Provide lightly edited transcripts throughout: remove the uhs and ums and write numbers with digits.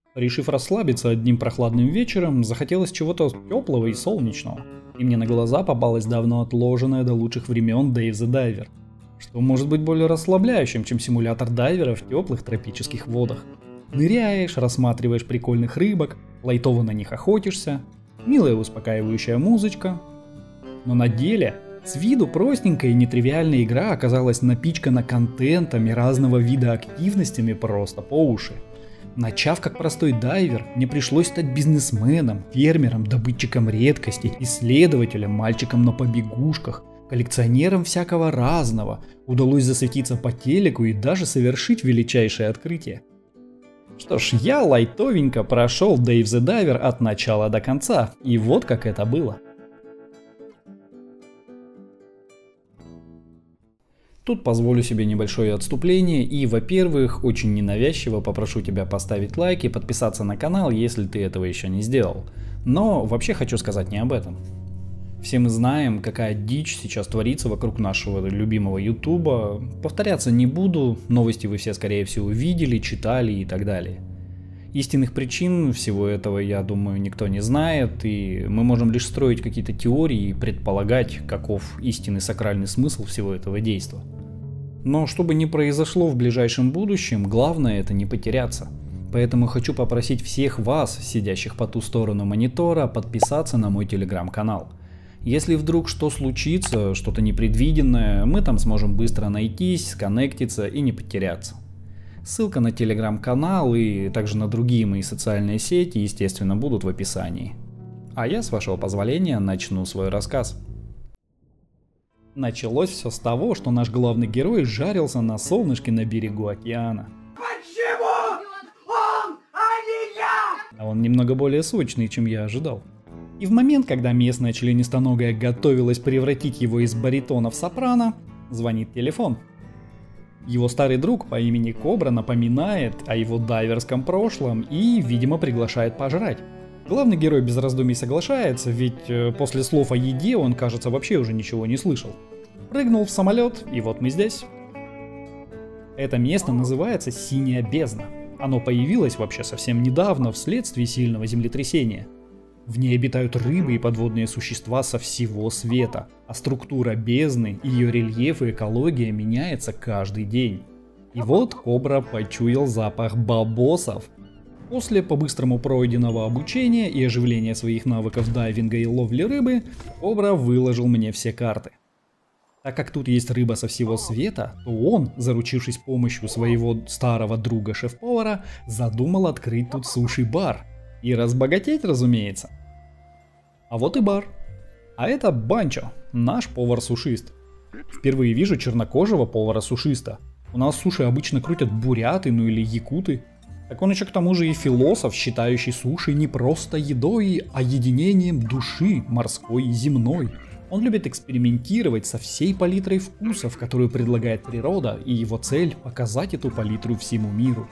Решив расслабиться одним прохладным вечером, захотелось чего-то теплого и солнечного. И мне на глаза попалась давно отложенная до лучших времен Dave the Diver. Что может быть более расслабляющим, чем симулятор дайвера в теплых тропических водах? Ныряешь, рассматриваешь прикольных рыбок, лайтово на них охотишься, милая успокаивающая музычка. Но на деле, с виду простенькая и нетривиальная игра оказалась напичкана контентом и разного вида активностями просто по уши. Начав как простой дайвер, мне пришлось стать бизнесменом, фермером, добытчиком редкостей, исследователем, мальчиком на побегушках, коллекционером всякого разного. Удалось засветиться по телеку и даже совершить величайшее открытие. Что ж, я лайтовенько прошел Dave the Diver от начала до конца, и вот как это было. Тут позволю себе небольшое отступление и, во-первых, очень ненавязчиво попрошу тебя поставить лайк и подписаться на канал, если ты этого еще не сделал. Но вообще хочу сказать не об этом. Все мы знаем, какая дичь сейчас творится вокруг нашего любимого ютуба. Повторяться не буду, новости вы все скорее всего видели, читали и так далее. Истинных причин всего этого, я думаю, никто не знает, и мы можем лишь строить какие-то теории и предполагать, каков истинный сакральный смысл всего этого действа. Но что бы ни произошло в ближайшем будущем, главное это не потеряться. Поэтому хочу попросить всех вас, сидящих по ту сторону монитора, подписаться на мой телеграм-канал. Если вдруг что случится, что-то непредвиденное, мы там сможем быстро найтись, сконнектиться и не потеряться. Ссылка на телеграм-канал и также на другие мои социальные сети, естественно, будут в описании. А я, с вашего позволения, начну свой рассказ. Началось все с того, что наш главный герой жарился на солнышке на берегу океана. Почему он, а не я? А он немного более сочный, чем я ожидал. И в момент, когда местная членистоногая готовилась превратить его из баритона в сопрано, звонит телефон. Его старый друг по имени Кобра напоминает о его дайверском прошлом и, видимо, приглашает пожрать. Главный герой без раздумий соглашается, ведь после слов о еде он, кажется, вообще уже ничего не слышал. Прыгнул в самолет, и вот мы здесь. Это место называется Синяя бездна. Оно появилось вообще совсем недавно вследствие сильного землетрясения. В ней обитают рыбы и подводные существа со всего света, а структура бездны, ее рельеф и экология меняется каждый день. И вот Кобра почуял запах бабосов. После по-быстрому пройденного обучения и оживления своих навыков дайвинга и ловли рыбы, Кобра выложил мне все карты. Так как тут есть рыба со всего света, то он, заручившись помощью своего старого друга шеф-повара, задумал открыть тут суши-бар. И разбогатеть, разумеется. А вот и бар. А это Банчо, наш повар-сушист. Впервые вижу чернокожего повара-сушиста. У нас суши обычно крутят буряты, ну или якуты. Так он еще к тому же и философ, считающий суши не просто едой, а единением души морской и земной. Он любит экспериментировать со всей палитрой вкусов, которую предлагает природа, и его цель – показать эту палитру всему миру.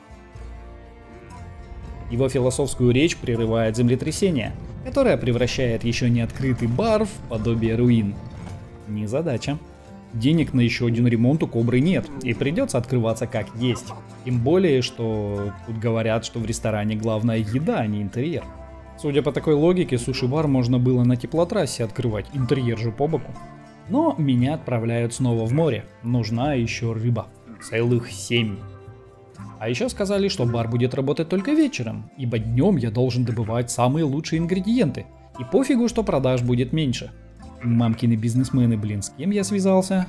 Его философскую речь прерывает землетрясение, которое превращает еще не открытый бар в подобие руин. Незадача. Денег на еще один ремонт у Кобры нет, и придется открываться как есть. Тем более, что тут говорят, что в ресторане главная еда, а не интерьер. Судя по такой логике, суши-бар можно было на теплотрассе открывать, интерьер же по боку. Но меня отправляют снова в море, нужна еще рыба. Целых 7. А еще сказали, что бар будет работать только вечером, ибо днем я должен добывать самые лучшие ингредиенты. И пофигу, что продаж будет меньше. Мамкины бизнесмены, блин, с кем я связался?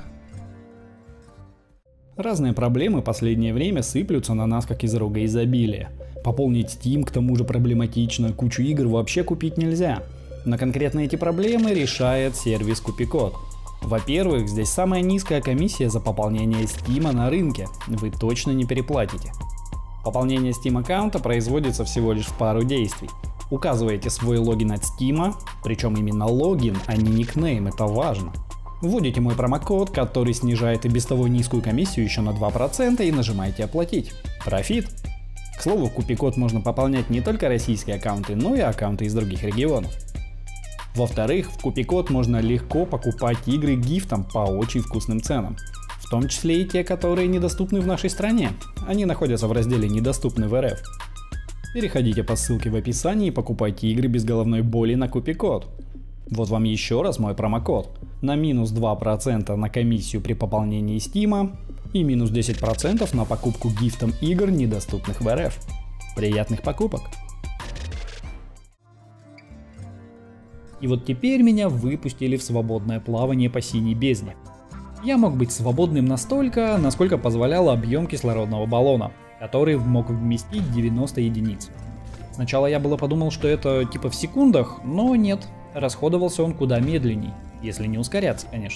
Разные проблемы последнее время сыплются на нас как из рога изобилия. Пополнить Steam к тому же проблематично, кучу игр вообще купить нельзя. Но конкретно эти проблемы решает сервис Купикод. Во-первых, здесь самая низкая комиссия за пополнение Steam на рынке, вы точно не переплатите. Пополнение Steam аккаунта производится всего лишь в пару действий. Указываете свой логин от Steam, причем именно логин, а не никнейм, это важно. Вводите мой промокод, который снижает и без того низкую комиссию еще на 2% и нажимаете оплатить. Профит! К слову, в Купикод можно пополнять не только российские аккаунты, но и аккаунты из других регионов. Во-вторых, в Купикод можно легко покупать игры гифтом по очень вкусным ценам. В том числе и те, которые недоступны в нашей стране. Они находятся в разделе «Недоступны в РФ». Переходите по ссылке в описании и покупайте игры без головной боли на Купикод. Вот вам еще раз мой промокод. На минус 2% на комиссию при пополнении Стима и минус 10% на покупку гифтом игр, недоступных в РФ. Приятных покупок! И вот теперь меня выпустили в свободное плавание по синей бездне. Я мог быть свободным настолько, насколько позволял объем кислородного баллона, который мог вместить 90 единиц. Сначала я было подумал, что это типа в секундах, но нет, расходовался он куда медленней, если не ускоряться, конечно.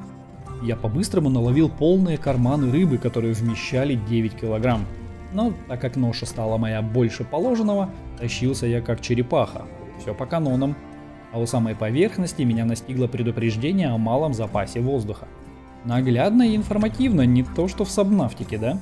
Я по-быстрому наловил полные карманы рыбы, которые вмещали 9 килограмм. Но так как ноша стала моя больше положенного, тащился я как черепаха, все по канонам. А у самой поверхности меня настигло предупреждение о малом запасе воздуха. Наглядно и информативно, не то что в Сабнафтике, да?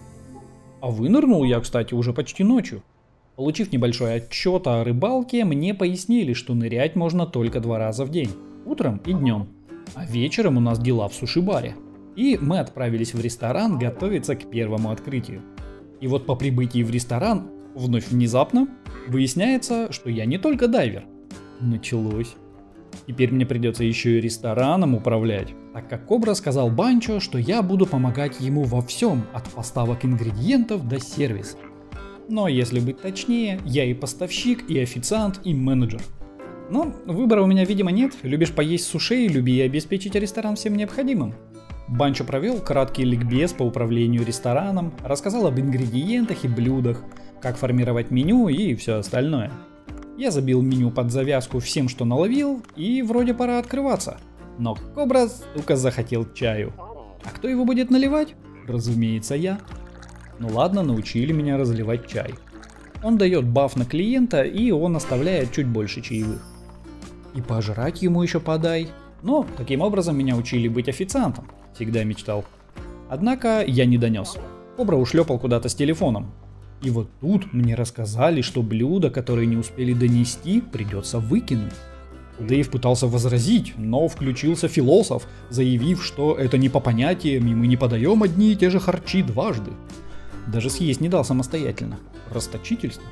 А вынырнул я, кстати, уже почти ночью. Получив небольшой отчет о рыбалке, мне пояснили, что нырять можно только 2 раза в день, утром и днем. А вечером у нас дела в суши-баре. И мы отправились в ресторан готовиться к первому открытию. И вот по прибытии в ресторан, вновь внезапно, выясняется, что я не только дайвер. Началось. Теперь мне придется еще и рестораном управлять, так как Кобра сказал Банчо, что я буду помогать ему во всем, от поставок ингредиентов до сервиса. Но если быть точнее, я и поставщик, и официант, и менеджер. Но выбора у меня видимо нет, любишь поесть суши, люби и обеспечить ресторан всем необходимым. Банчо провел краткий ликбез по управлению рестораном, рассказал об ингредиентах и блюдах, как формировать меню и все остальное. Я забил меню под завязку всем, что наловил, и вроде пора открываться. Но Кобра, сука, захотел чаю. А кто его будет наливать? Разумеется, я. Ну ладно, научили меня разливать чай. Он дает баф на клиента, и он оставляет чуть больше чаевых. И пожрать ему еще подай. Но таким образом меня учили быть официантом. Всегда мечтал. Однако я не донес. Кобра ушлепал куда-то с телефоном. И вот тут мне рассказали, что блюда, которые не успели донести, придется выкинуть. Дэйв пытался возразить, но включился философ, заявив, что это не по понятиям, и мы не подаем одни и те же харчи дважды. Даже съесть не дал самостоятельно. Расточительство.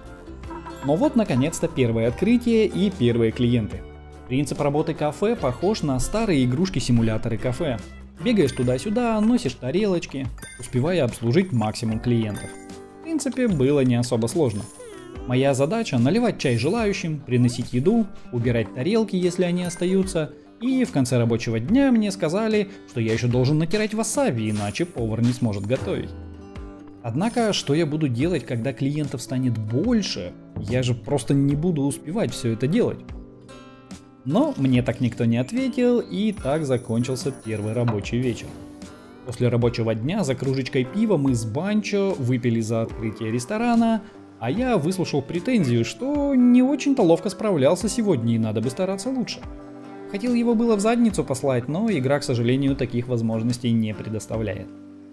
Но вот наконец-то первое открытие и первые клиенты. Принцип работы кафе похож на старые игрушки-симуляторы кафе. Бегаешь туда-сюда, носишь тарелочки, успевая обслужить максимум клиентов. В принципе, было не особо сложно. Моя задача — наливать чай желающим, приносить еду, убирать тарелки, если они остаются, и в конце рабочего дня мне сказали, что я еще должен натирать васаби, иначе повар не сможет готовить. Однако, что я буду делать, когда клиентов станет больше? Я же просто не буду успевать все это делать. Но мне так никто не ответил, и так закончился первый рабочий вечер. После рабочего дня за кружечкой пива мы с Банчо выпили за открытие ресторана, а я выслушал претензию, что не очень-то ловко справлялся сегодня и надо бы стараться лучше. Хотел его было в задницу послать, но игра, к сожалению, таких возможностей не предоставляет.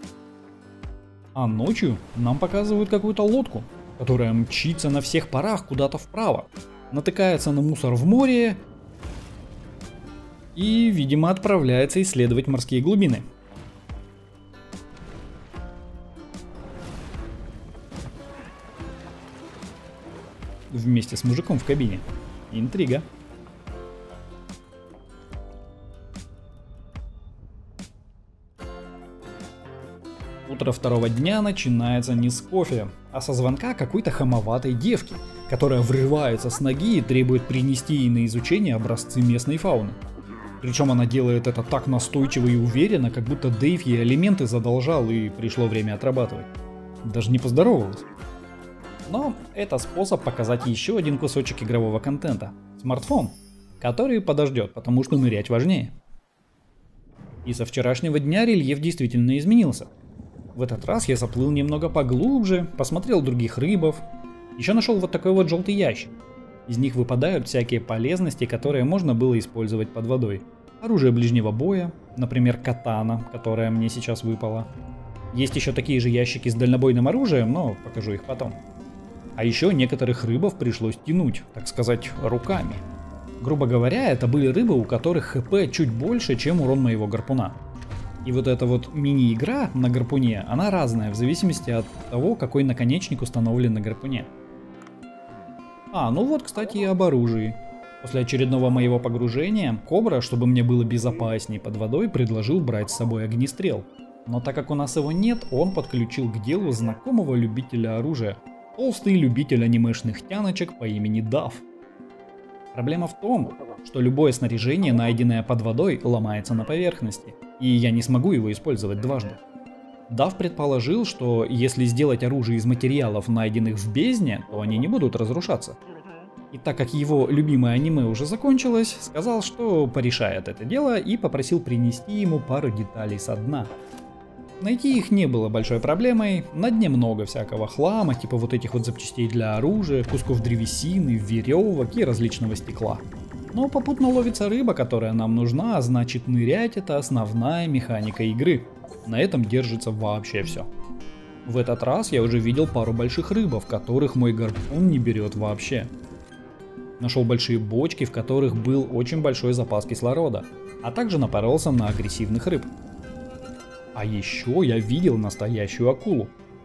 А ночью нам показывают какую-то лодку, которая мчится на всех парах куда-то вправо, натыкается на мусор в море и, видимо, отправляется исследовать морские глубины. Вместе с мужиком в кабине. Интрига. Утро второго дня начинается не с кофе, а со звонка какой-то хамоватой девки, которая врывается с ноги и требует принести ей на изучение образцы местной фауны. Причем она делает это так настойчиво и уверенно, как будто Дэйв ей алименты задолжал и пришло время отрабатывать. Даже не поздоровалась. Но это способ показать еще один кусочек игрового контента. Смартфон, который подождет, потому что нырять важнее. И со вчерашнего дня рельеф действительно изменился. В этот раз я заплыл немного поглубже, посмотрел других рыбов. Еще нашел вот такой вот желтый ящик. Из них выпадают всякие полезности, которые можно было использовать под водой. Оружие ближнего боя, например, катана, которая мне сейчас выпала. Есть еще такие же ящики с дальнобойным оружием, но покажу их потом. А еще некоторых рыбов пришлось тянуть, так сказать, руками. Грубо говоря, это были рыбы, у которых хп чуть больше, чем урон моего гарпуна. И вот эта вот мини-игра на гарпуне, она разная в зависимости от того, какой наконечник установлен на гарпуне. Ну вот, кстати, и об оружии. После очередного моего погружения, Кобра, чтобы мне было безопаснее под водой, предложил брать с собой огнестрел. Но так как у нас его нет, он подключил к делу знакомого любителя оружия. Толстый любитель анимешных тяночек по имени Дав. Проблема в том, что любое снаряжение, найденное под водой, ломается на поверхности, и я не смогу его использовать дважды. Дав предположил, что если сделать оружие из материалов, найденных в бездне, то они не будут разрушаться. И так как его любимое аниме уже закончилось, сказал, что порешает это дело и попросил принести ему пару деталей со дна. Найти их не было большой проблемой, на дне много всякого хлама, типа вот этих вот запчастей для оружия, кусков древесины, веревок и различного стекла. Но попутно ловится рыба, которая нам нужна, а значит нырять — это основная механика игры. На этом держится вообще все. В этот раз я уже видел пару больших рыбов, которых мой гарпун не берет вообще. Нашел большие бочки, в которых был очень большой запас кислорода, а также напоролся на агрессивных рыб. А еще я видел настоящую акулу.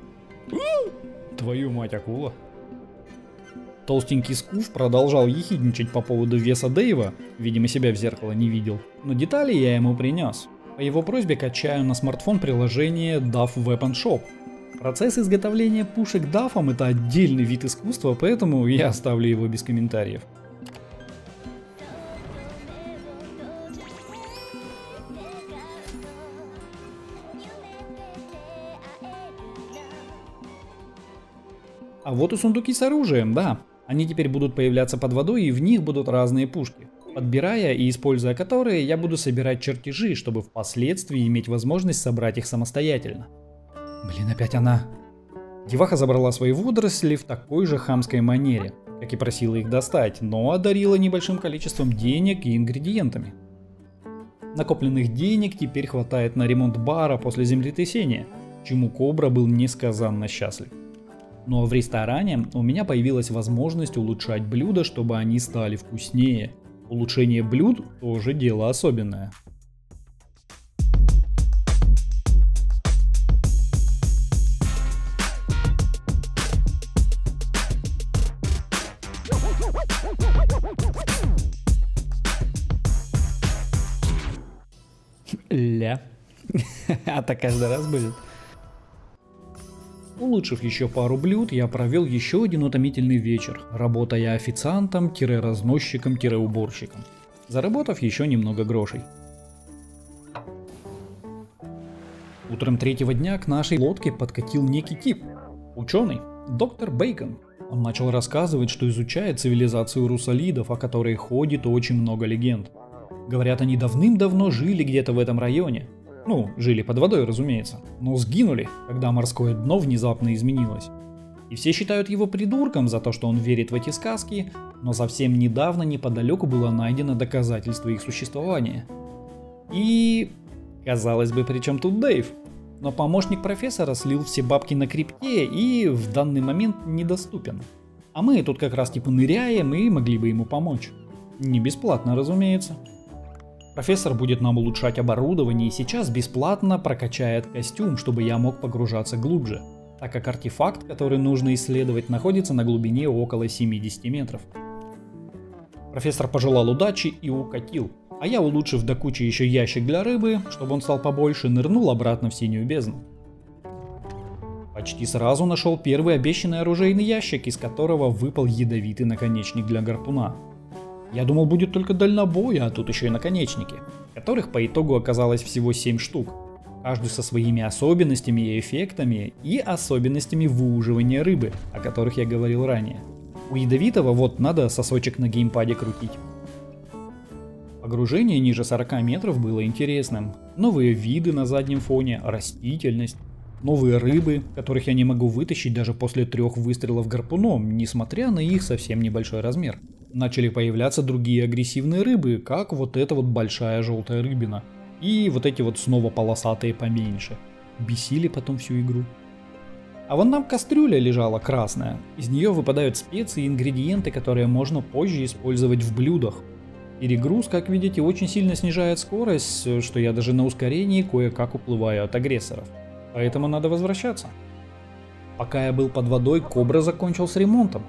Твою мать, акула. Толстенький Скуф продолжал ехидничать по поводу веса Дэйва, видимо себя в зеркало не видел, но детали я ему принес. По его просьбе качаю на смартфон приложение DAF Weapon Shop. Процесс изготовления пушек дафом — это отдельный вид искусства, поэтому я оставлю его без комментариев. А вот и сундуки с оружием, да. Они теперь будут появляться под водой, и в них будут разные пушки. Подбирая и используя которые, я буду собирать чертежи, чтобы впоследствии иметь возможность собрать их самостоятельно. Блин, опять она. Деваха забрала свои водоросли в такой же хамской манере, как и просила их достать, но одарила небольшим количеством денег и ингредиентами. Накопленных денег теперь хватает на ремонт бара после землетрясения, чему Кобра был несказанно счастлив. Ну а в ресторане у меня появилась возможность улучшать блюда, чтобы они стали вкуснее. Улучшение блюд тоже дело особенное. Ля. А так каждый раз будет. Улучшив еще пару блюд, я провел еще один утомительный вечер, работая официантом-разносчиком-уборщиком, заработав еще немного грошей. Утром третьего дня к нашей лодке подкатил некий тип, ученый, доктор Бейкон. Он начал рассказывать, что изучает цивилизацию русалидов, о которой ходит очень много легенд. Говорят, они давным-давно жили где-то в этом районе. Ну, жили под водой, разумеется, но сгинули, когда морское дно внезапно изменилось. И все считают его придурком за то, что он верит в эти сказки, но совсем недавно неподалеку было найдено доказательство их существования. И... казалось бы, при чем тут Дэйв? Но помощник профессора слил все бабки на крипте и в данный момент недоступен. А мы тут как раз типа ныряем и могли бы ему помочь. Не бесплатно, разумеется. Профессор будет нам улучшать оборудование и сейчас бесплатно прокачает костюм, чтобы я мог погружаться глубже, так как артефакт, который нужно исследовать, находится на глубине около 70 метров. Профессор пожелал удачи и укатил, а я, улучшив до кучи еще ящик для рыбы, чтобы он стал побольше, нырнул обратно в синюю бездну. Почти сразу нашел первый обещанный оружейный ящик, из которого выпал ядовитый наконечник для гарпуна. Я думал, будет только дальнобой, а тут еще и наконечники, которых по итогу оказалось всего 7 штук, каждый со своими особенностями и эффектами и особенностями выуживания рыбы, о которых я говорил ранее. У ядовитого вот надо сосочек на геймпаде крутить. Погружение ниже 40 метров было интересным. Новые виды на заднем фоне, растительность, новые рыбы, которых я не могу вытащить даже после 3 выстрелов гарпуном, несмотря на их совсем небольшой размер. Начали появляться другие агрессивные рыбы, как вот эта вот большая желтая рыбина. И вот эти вот снова полосатые поменьше. Бесили потом всю игру. А вон там кастрюля лежала красная. Из нее выпадают специи и ингредиенты, которые можно позже использовать в блюдах. Перегруз, как видите, очень сильно снижает скорость, что я даже на ускорении кое-как уплываю от агрессоров. Поэтому надо возвращаться. Пока я был под водой, Кобра закончил с ремонтом.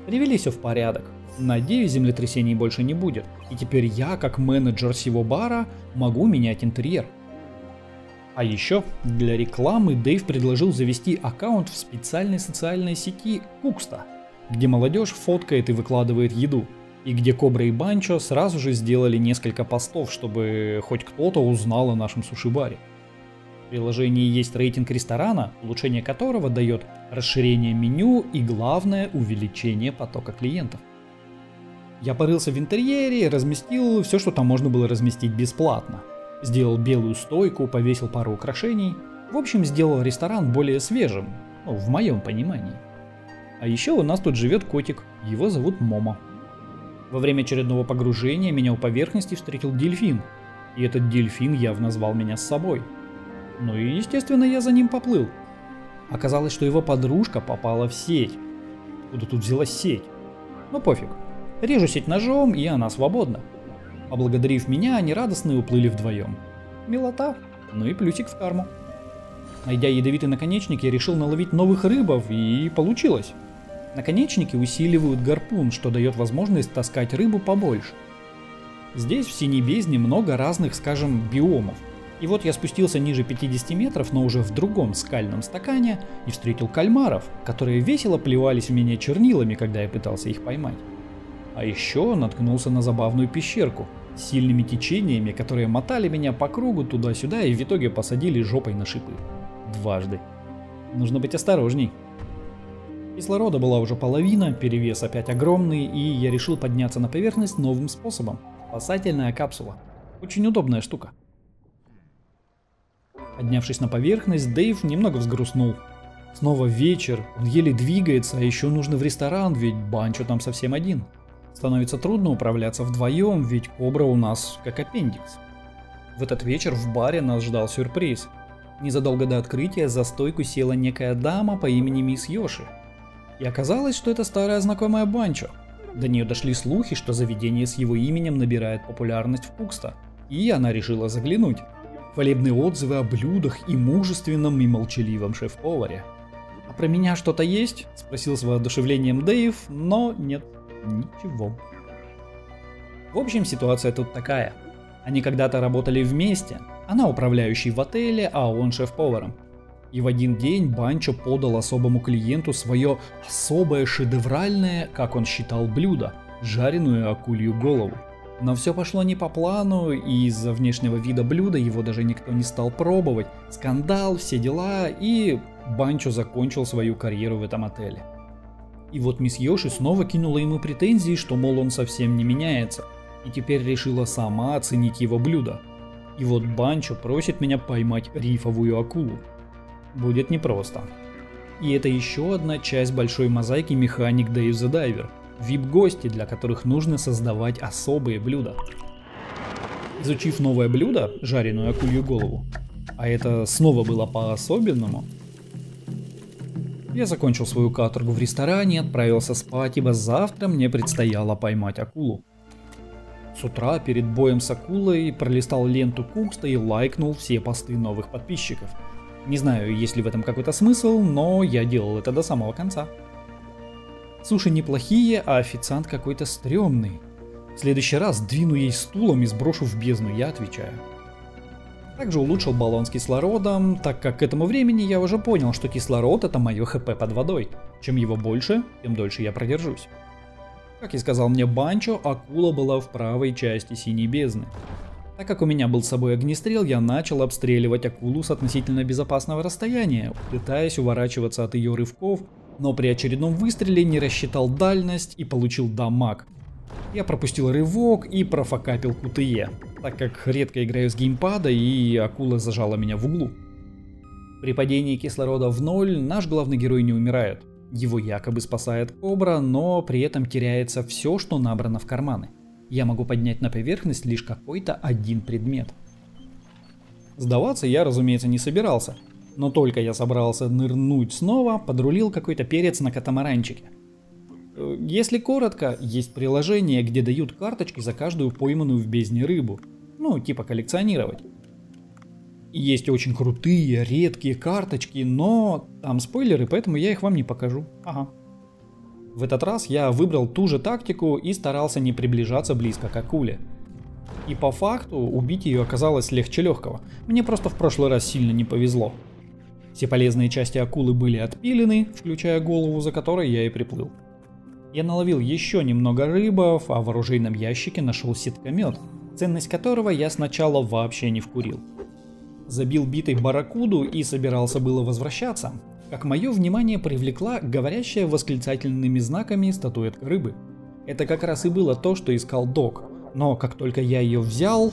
Привели все в порядок. Надеюсь, землетрясений больше не будет. И теперь я, как менеджер всего бара, могу менять интерьер. А еще для рекламы Дэйв предложил завести аккаунт в специальной социальной сети Кукста, где молодежь фоткает и выкладывает еду. И где Кобра и Банчо сразу же сделали несколько постов, чтобы хоть кто-то узнал о нашем суши-баре. В приложении есть рейтинг ресторана, улучшение которого дает расширение меню и, главное, увеличение потока клиентов. Я порылся в интерьере и разместил все, что там можно было разместить бесплатно. Сделал белую стойку, повесил пару украшений. В общем, сделал ресторан более свежим, в моем понимании. А еще у нас тут живет котик, его зовут Момо. Во время очередного погружения меня у поверхности встретил дельфин, и этот дельфин явно звал меня с собой. Ну и естественно я за ним поплыл. Оказалось, что его подружка попала в сеть. Откуда тут взялась сеть? Ну пофиг. Режу сеть ножом, и она свободна. Поблагодарив меня, они радостно уплыли вдвоем. Милота. Ну и плюсик в карму. Найдя ядовитый наконечник, я решил наловить новых рыбов, и получилось. Наконечники усиливают гарпун, что дает возможность таскать рыбу побольше. Здесь в синей бездне много разных, скажем, биомов. И вот я спустился ниже 50 метров, но уже в другом скальном стакане, и встретил кальмаров, которые весело плевались в меня чернилами, когда я пытался их поймать. А еще наткнулся на забавную пещерку с сильными течениями, которые мотали меня по кругу туда-сюда и в итоге посадили жопой на шипы. Дважды. Нужно быть осторожней. Кислорода была уже половина, перевес опять огромный, и я решил подняться на поверхность новым способом. Спасательная капсула. Очень удобная штука. Поднявшись на поверхность, Дэйв немного взгрустнул. Снова вечер, он еле двигается, а еще нужно в ресторан, ведь Банчо там совсем один. Становится трудно управляться вдвоем, ведь Кобра у нас как аппендикс. В этот вечер в баре нас ждал сюрприз. Незадолго до открытия за стойку села некая дама по имени Мисс Йоши. И оказалось, что это старая знакомая Банчо. До нее дошли слухи, что заведение с его именем набирает популярность в Кукста, и она решила заглянуть. Хвалебные отзывы о блюдах и мужественном и молчаливом шеф-поваре. «А про меня что-то есть?» – спросил с воодушевлением Дэйв, но нет, ничего. В общем, ситуация тут такая. Они когда-то работали вместе, она управляющий в отеле, а он шеф-поваром. И в один день Банчо подал особому клиенту свое особое шедевральное, как он считал, блюдо – жареную акулью голову. Но все пошло не по плану, и из-за внешнего вида блюда его даже никто не стал пробовать. Скандал, все дела, и Банчо закончил свою карьеру в этом отеле. И вот мисс Йоши снова кинула ему претензии, что мол он совсем не меняется, и теперь решила сама оценить его блюдо. И вот Банчо просит меня поймать рифовую акулу. Будет непросто. И это еще одна часть большой мозаики механик Dave the Diver. VIP-гости, для которых нужно создавать особые блюда. Изучив новое блюдо, жареную акулью голову, а это снова было по-особенному, я закончил свою каторгу в ресторане и отправился спать, ибо завтра мне предстояло поймать акулу. С утра перед боем с акулой пролистал ленту Кукста и лайкнул все посты новых подписчиков. Не знаю, есть ли в этом какой-то смысл, но я делал это до самого конца. Суши неплохие, а официант какой-то стрёмный. В следующий раз двину ей стулом и сброшу в бездну, я отвечаю. Также улучшил баллон с кислородом, так как к этому времени я уже понял, что кислород это мое ХП под водой. Чем его больше, тем дольше я продержусь. Как и сказал мне Банчо, акула была в правой части синей бездны. Так как у меня был с собой огнестрел, я начал обстреливать акулу с относительно безопасного расстояния, пытаясь уворачиваться от ее рывков, но при очередном выстреле не рассчитал дальность и получил дамаг. Я пропустил рывок и профокапил КТЕ, так как редко играю с геймпада и акула зажала меня в углу. При падении кислорода в ноль наш главный герой не умирает. Его якобы спасает Кобра, но при этом теряется все, что набрано в карманы. Я могу поднять на поверхность лишь какой-то один предмет. Сдаваться я, разумеется, не собирался, но только я собрался нырнуть снова, подрулил какой-то перец на катамаранчике. Если коротко, есть приложение, где дают карточки за каждую пойманную в бездне рыбу, ну типа коллекционировать. И есть очень крутые, редкие карточки, но там спойлеры, поэтому я их вам не покажу. Ага. В этот раз я выбрал ту же тактику и старался не приближаться близко к акуле. И по факту убить ее оказалось легче легкого, мне просто в прошлый раз сильно не повезло. Все полезные части акулы были отпилены, включая голову, за которой я и приплыл. Я наловил еще немного рыбов, а в оружейном ящике нашел сеткомет, ценность которого я сначала вообще не вкурил. Забил битой барракуду и собирался было возвращаться, как мое внимание привлекла говорящая восклицательными знаками статуэтка рыбы. Это как раз и было то, что искал Док, но как только я ее взял...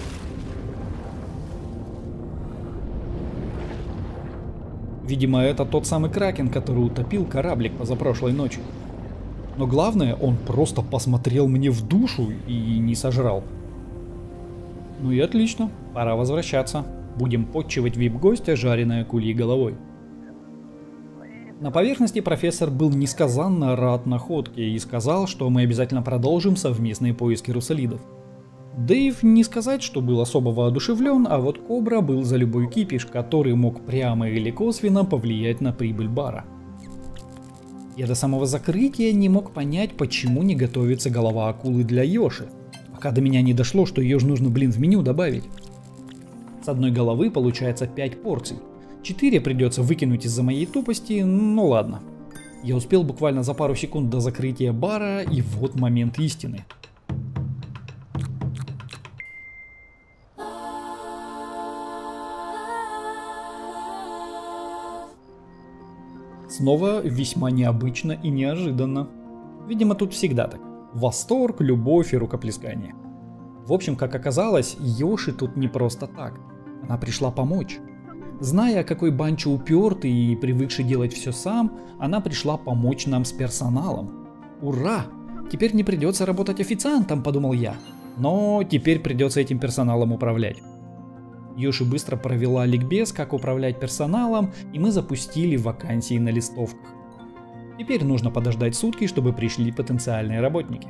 Видимо, это тот самый кракен, который утопил кораблик позапрошлой ночью. Но главное, он просто посмотрел мне в душу и не сожрал. Ну и отлично, пора возвращаться. Будем подчивать вип-гостя жареной акульей головой. На поверхности профессор был несказанно рад находке и сказал, что мы обязательно продолжим совместные поиски русалидов. Дэйв не сказать, что был особо воодушевлен, а вот Кобра был за любой кипиш, который мог прямо или косвенно повлиять на прибыль бара. Я до самого закрытия не мог понять, почему не готовится голова акулы для Йоши, пока до меня не дошло, что ее же нужно, в меню добавить. С одной головы получается 5 порций. 4 придется выкинуть из-за моей тупости, ну ладно. Я успел буквально за пару секунд до закрытия бара, и вот момент истины. Снова весьма необычно и неожиданно. Видимо, тут всегда так. Восторг, любовь и рукоплескание. В общем, как оказалось, Йоши тут не просто так. Она пришла помочь. Зная, какой Банчо упертый и привыкший делать все сам, она пришла помочь нам с персоналом. Ура! Теперь не придется работать официантом, подумал я. Но теперь придется этим персоналом управлять. Йоши быстро провела ликбез, как управлять персоналом, и мы запустили вакансии на листовках. Теперь нужно подождать сутки, чтобы пришли потенциальные работники.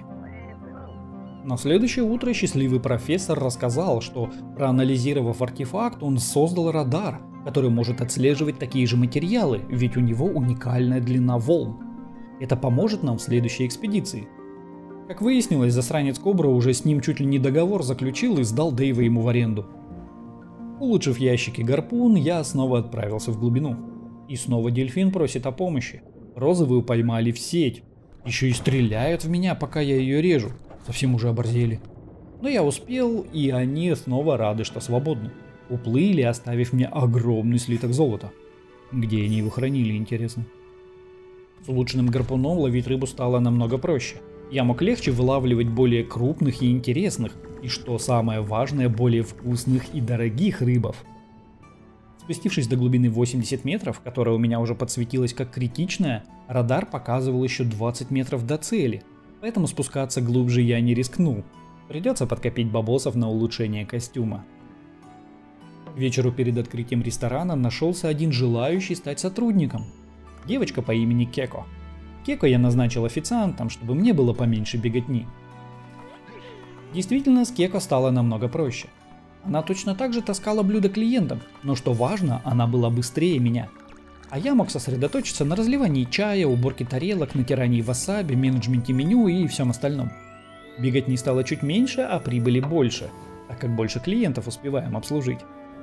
На следующее утро счастливый профессор рассказал, что, проанализировав артефакт, он создал радар, который может отслеживать такие же материалы, ведь у него уникальная длина волн. Это поможет нам в следующей экспедиции. Как выяснилось, засранец Кобра уже с ним чуть ли не договор заключил и сдал Дэйва ему в аренду. Улучшив ящик и гарпун, я снова отправился в глубину. И снова дельфин просит о помощи. Розовую поймали в сеть. Еще и стреляют в меня, пока я ее режу. Совсем уже оборзели. Но я успел, и они снова рады, что свободны. Уплыли, оставив мне огромный слиток золота. Где они его хранили, интересно. С улучшенным гарпуном ловить рыбу стало намного проще. Я мог легче вылавливать более крупных и интересных, и что самое важное, более вкусных и дорогих рыбов. Спустившись до глубины 80 метров, которая у меня уже подсветилась как критичная, радар показывал еще 20 метров до цели, поэтому спускаться глубже я не рискнул. Придется подкопить бабосов на улучшение костюма. К вечеру перед открытием ресторана нашелся один желающий стать сотрудником. Девочка по имени Кеко. Кеко я назначил официантом, чтобы мне было поменьше беготни. Действительно, с Кеко стало намного проще. Она точно так же таскала блюда клиентам, но что важно, она была быстрее меня. А я мог сосредоточиться на разливании чая, уборке тарелок, натирании васаби, менеджменте меню и всем остальном. Беготни стало чуть меньше, а прибыли больше, так как больше клиентов успеваем обслужить.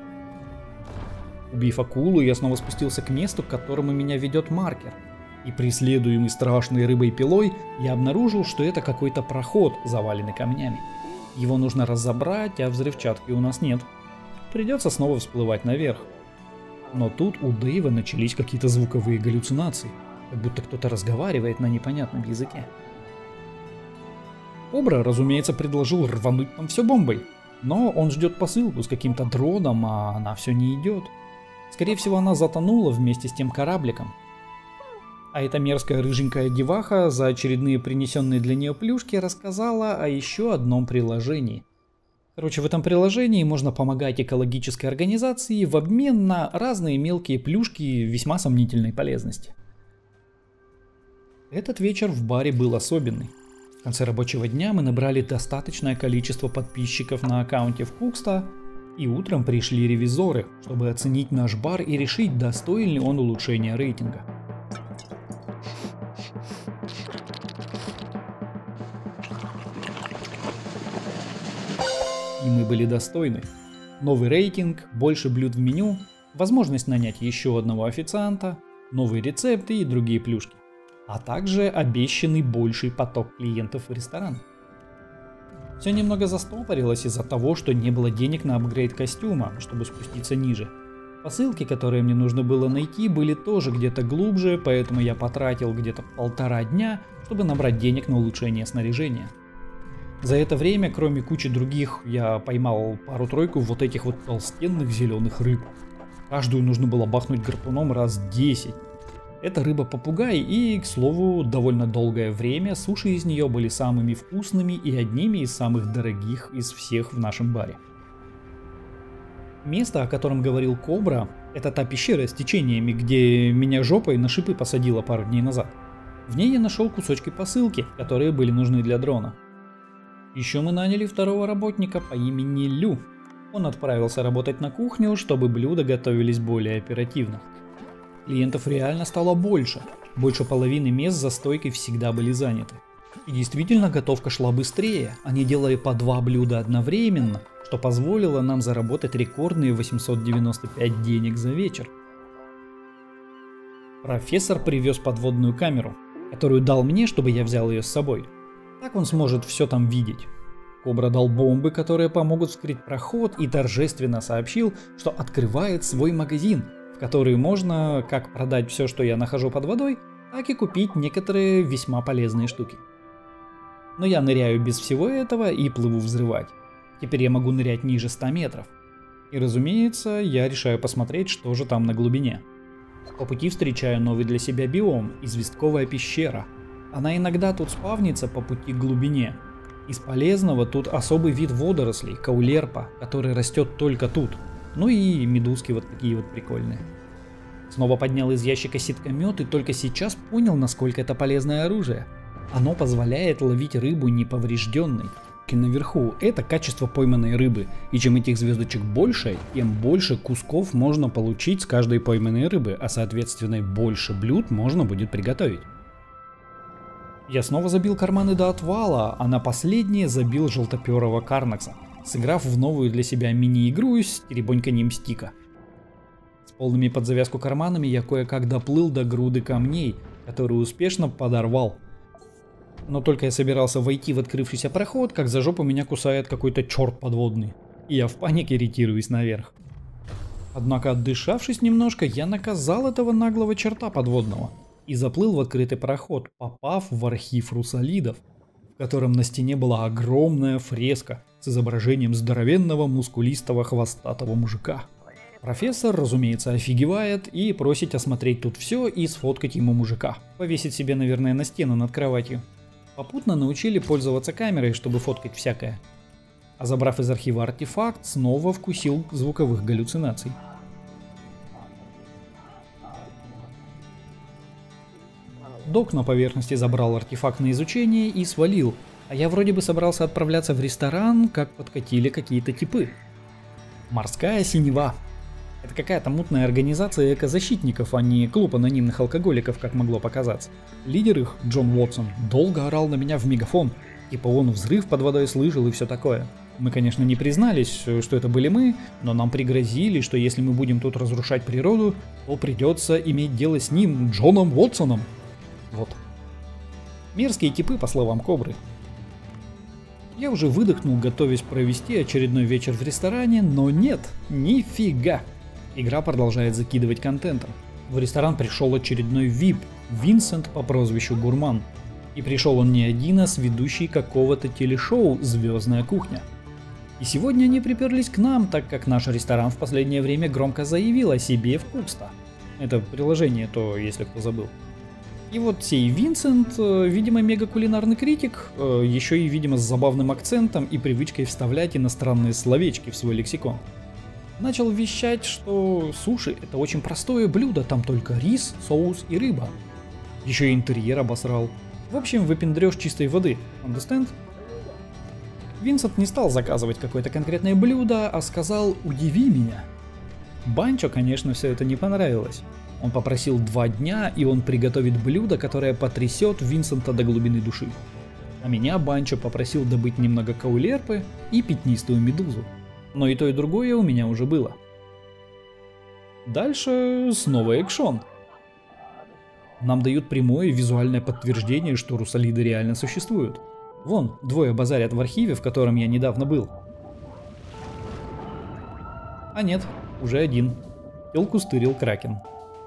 Убив акулу, я снова спустился к месту, к которому меня ведет маркер. И преследуемый страшной рыбой пилой, я обнаружил, что это какой-то проход, заваленный камнями. Его нужно разобрать, а взрывчатки у нас нет. Придется снова всплывать наверх. Но тут у Дэйва начались какие-то звуковые галлюцинации, как будто кто-то разговаривает на непонятном языке. Кобра, разумеется, предложил рвануть там все бомбой, но он ждет посылку с каким-то дроном, а она все не идет. Скорее всего, она затонула вместе с тем корабликом. А эта мерзкая рыженькая деваха за очередные принесенные для нее плюшки рассказала о еще одном приложении. Короче, в этом приложении можно помогать экологической организации в обмен на разные мелкие плюшки весьма сомнительной полезности. Этот вечер в баре был особенный. В конце рабочего дня мы набрали достаточное количество подписчиков на аккаунте в Кукста, и утром пришли ревизоры, чтобы оценить наш бар и решить, достоин ли он улучшения рейтинга. И мы были достойны. Новый рейтинг, больше блюд в меню, возможность нанять еще одного официанта, новые рецепты и другие плюшки. А также обещанный больший поток клиентов в ресторан. Все немного застопорилось из-за того, что не было денег на апгрейд костюма, чтобы спуститься ниже. Посылки, которые мне нужно было найти, были тоже где-то глубже, поэтому я потратил где-то 1,5 дня, чтобы набрать денег на улучшение снаряжения. За это время, кроме кучи других, я поймал пару-тройку вот этих вот толстенных зеленых рыб. Каждую нужно было бахнуть гарпуном раз 10. Это рыба-попугай, и, к слову, довольно долгое время суши из нее были самыми вкусными и одними из самых дорогих из всех в нашем баре. Место, о котором говорил Кобра, это та пещера с течениями, где меня жопой на шипы посадила пару дней назад. В ней я нашел кусочки посылки, которые были нужны для дрона. Еще мы наняли второго работника по имени Лю. Он отправился работать на кухню, чтобы блюда готовились более оперативно. Клиентов реально стало больше. Больше половины мест за стойкой всегда были заняты. И действительно готовка шла быстрее. Они делали по 2 блюда одновременно, что позволило нам заработать рекордные 895 денег за вечер. Профессор привез подводную камеру, которую дал мне, чтобы я взял ее с собой. Так он сможет все там видеть. Кобра дал бомбы, которые помогут вскрыть проход, и торжественно сообщил, что открывает свой магазин, в который можно как продать все, что я нахожу под водой, так и купить некоторые весьма полезные штуки. Но я ныряю без всего этого и плыву взрывать. Теперь я могу нырять ниже 100 метров. И разумеется, я решаю посмотреть, что же там на глубине. По пути встречаю новый для себя биом – известковая пещера. Она иногда тут спавнится по пути к глубине. Из полезного тут особый вид водорослей – каулерпа, который растет только тут. Ну и медузки вот такие вот прикольные. Снова поднял из ящика ситкомет и только сейчас понял, насколько это полезное оружие. Оно позволяет ловить рыбу неповрежденной. И наверху это качество пойманной рыбы, и чем этих звездочек больше, тем больше кусков можно получить с каждой пойманной рыбы, а соответственно больше блюд можно будет приготовить. Я снова забил карманы до отвала, а на последнее забил желтоперого карнакса, сыграв в новую для себя мини-игру с теребоньканьем стика. С полными под завязку карманами я кое-как доплыл до груды камней, которую успешно подорвал. Но только я собирался войти в открывшийся проход, как за жопу меня кусает какой-то черт подводный. И я в панике ретируюсь наверх. Однако, отдышавшись немножко, я наказал этого наглого черта подводного и заплыл в открытый проход, попав в архив русалидов, в котором на стене была огромная фреска с изображением здоровенного мускулистого хвостатого мужика. Профессор, разумеется, офигевает и просит осмотреть тут все и сфоткать ему мужика. Повесить себе, наверное, на стену над кроватью. Попутно научили пользоваться камерой, чтобы фоткать всякое. А забрав из архива артефакт, снова вкусил звуковых галлюцинаций. Док на поверхности забрал артефакт на изучение и свалил, а я вроде бы собрался отправляться в ресторан, как подкатили какие-то типы. Морская синева. Это какая-то мутная организация экозащитников, а не клуб анонимных алкоголиков, как могло показаться. Лидер их, Джон Уотсон, долго орал на меня в мегафон, типа он взрыв под водой слышал и все такое. Мы, конечно, не признались, что это были мы, но нам пригрозили, что если мы будем тут разрушать природу, то придется иметь дело с ним, Джоном Уотсоном. Вот. Мерзкие типы, по словам Кобры. Я уже выдохнул, готовясь провести очередной вечер в ресторане, но нет, нифига. Игра продолжает закидывать контентом. В ресторан пришел очередной VIP, Винсент по прозвищу Гурман. И пришел он не один, а с ведущей какого-то телешоу «Звездная кухня». И сегодня они приперлись к нам, так как наш ресторан в последнее время громко заявил о себе в Кукста. Это приложение, то если кто забыл. И вот сей Винсент, видимо, мега-кулинарный критик, еще и, видимо, с забавным акцентом и привычкой вставлять иностранные словечки в свой лексикон. Начал вещать, что суши — это очень простое блюдо, там только рис, соус и рыба. Еще и интерьер обосрал. В общем, выпендрёж чистой воды, understand? Винсент не стал заказывать какое-то конкретное блюдо, а сказал «удиви меня». Банчо, конечно, все это не понравилось. Он попросил 2 дня, и он приготовит блюдо, которое потрясет Винсента до глубины души. А меня Банчо попросил добыть немного каулерпы и пятнистую медузу. Но и то, и другое у меня уже было. Дальше снова экшон. Нам дают прямое визуальное подтверждение, что русалиды реально существуют. Вон, двое базарят в архиве, в котором я недавно был. А нет, уже один. Телку стырил Кракен.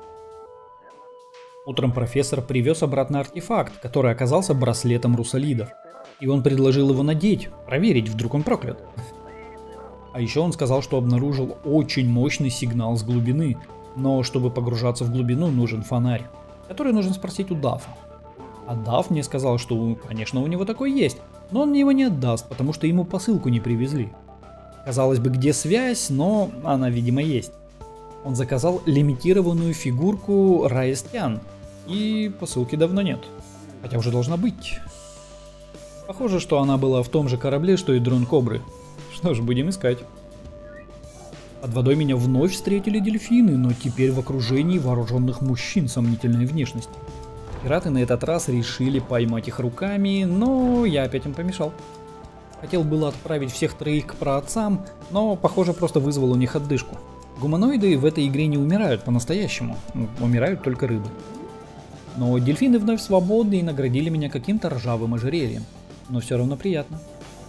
Утром профессор привез обратно артефакт, который оказался браслетом русалидов. И он предложил его надеть, проверить, вдруг он проклят. А еще он сказал, что обнаружил очень мощный сигнал с глубины, но чтобы погружаться в глубину, нужен фонарь, который нужно спросить у Дафа. А Даф мне сказал, что, конечно, у него такой есть, но он мне его не отдаст, потому что ему посылку не привезли. Казалось бы, где связь, но она, видимо, есть. Он заказал лимитированную фигурку Раестян, и посылки давно нет, хотя уже должна быть. Похоже, что она была в том же корабле, что и дрон Кобры. Что ж, будем искать. Под водой меня вновь встретили дельфины, но теперь в окружении вооруженных мужчин сомнительной внешности. Пираты на этот раз решили поймать их руками, но я опять им помешал. Хотел было отправить всех троих к праотцам, но, похоже, просто вызвал у них отдышку. Гуманоиды в этой игре не умирают по-настоящему, умирают только рыбы. Но дельфины вновь свободны и наградили меня каким-то ржавым ожерельем, но все равно приятно.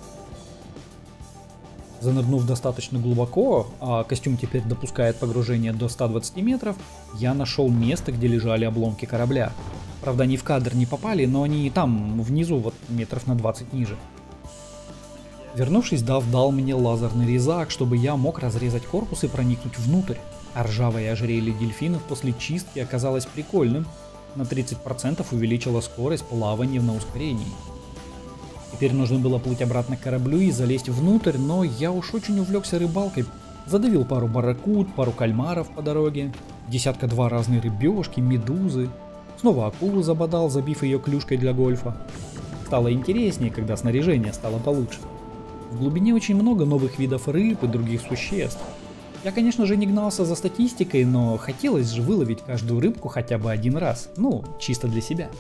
Занырнув достаточно глубоко, а костюм теперь допускает погружение до 120 метров, я нашел место, где лежали обломки корабля. Правда, они в кадр не попали, но они и там, внизу, вот метров на 20 ниже. Вернувшись, Даф дал мне лазерный резак, чтобы я мог разрезать корпус и проникнуть внутрь. А ржавое ожерелье дельфинов после чистки оказалось прикольным. На 30% увеличило скорость плавания на ускорении. Теперь нужно было плыть обратно к кораблю и залезть внутрь, но я уж очень увлекся рыбалкой. Задавил пару барракуд, пару кальмаров по дороге, десятка-два разной рыбешки, медузы. Снова акулу забодал, забив ее клюшкой для гольфа. Стало интереснее, когда снаряжение стало получше. В глубине очень много новых видов рыб и других существ. Я, конечно же, не гнался за статистикой, но хотелось же выловить каждую рыбку хотя бы один раз. Ну, чисто для себя.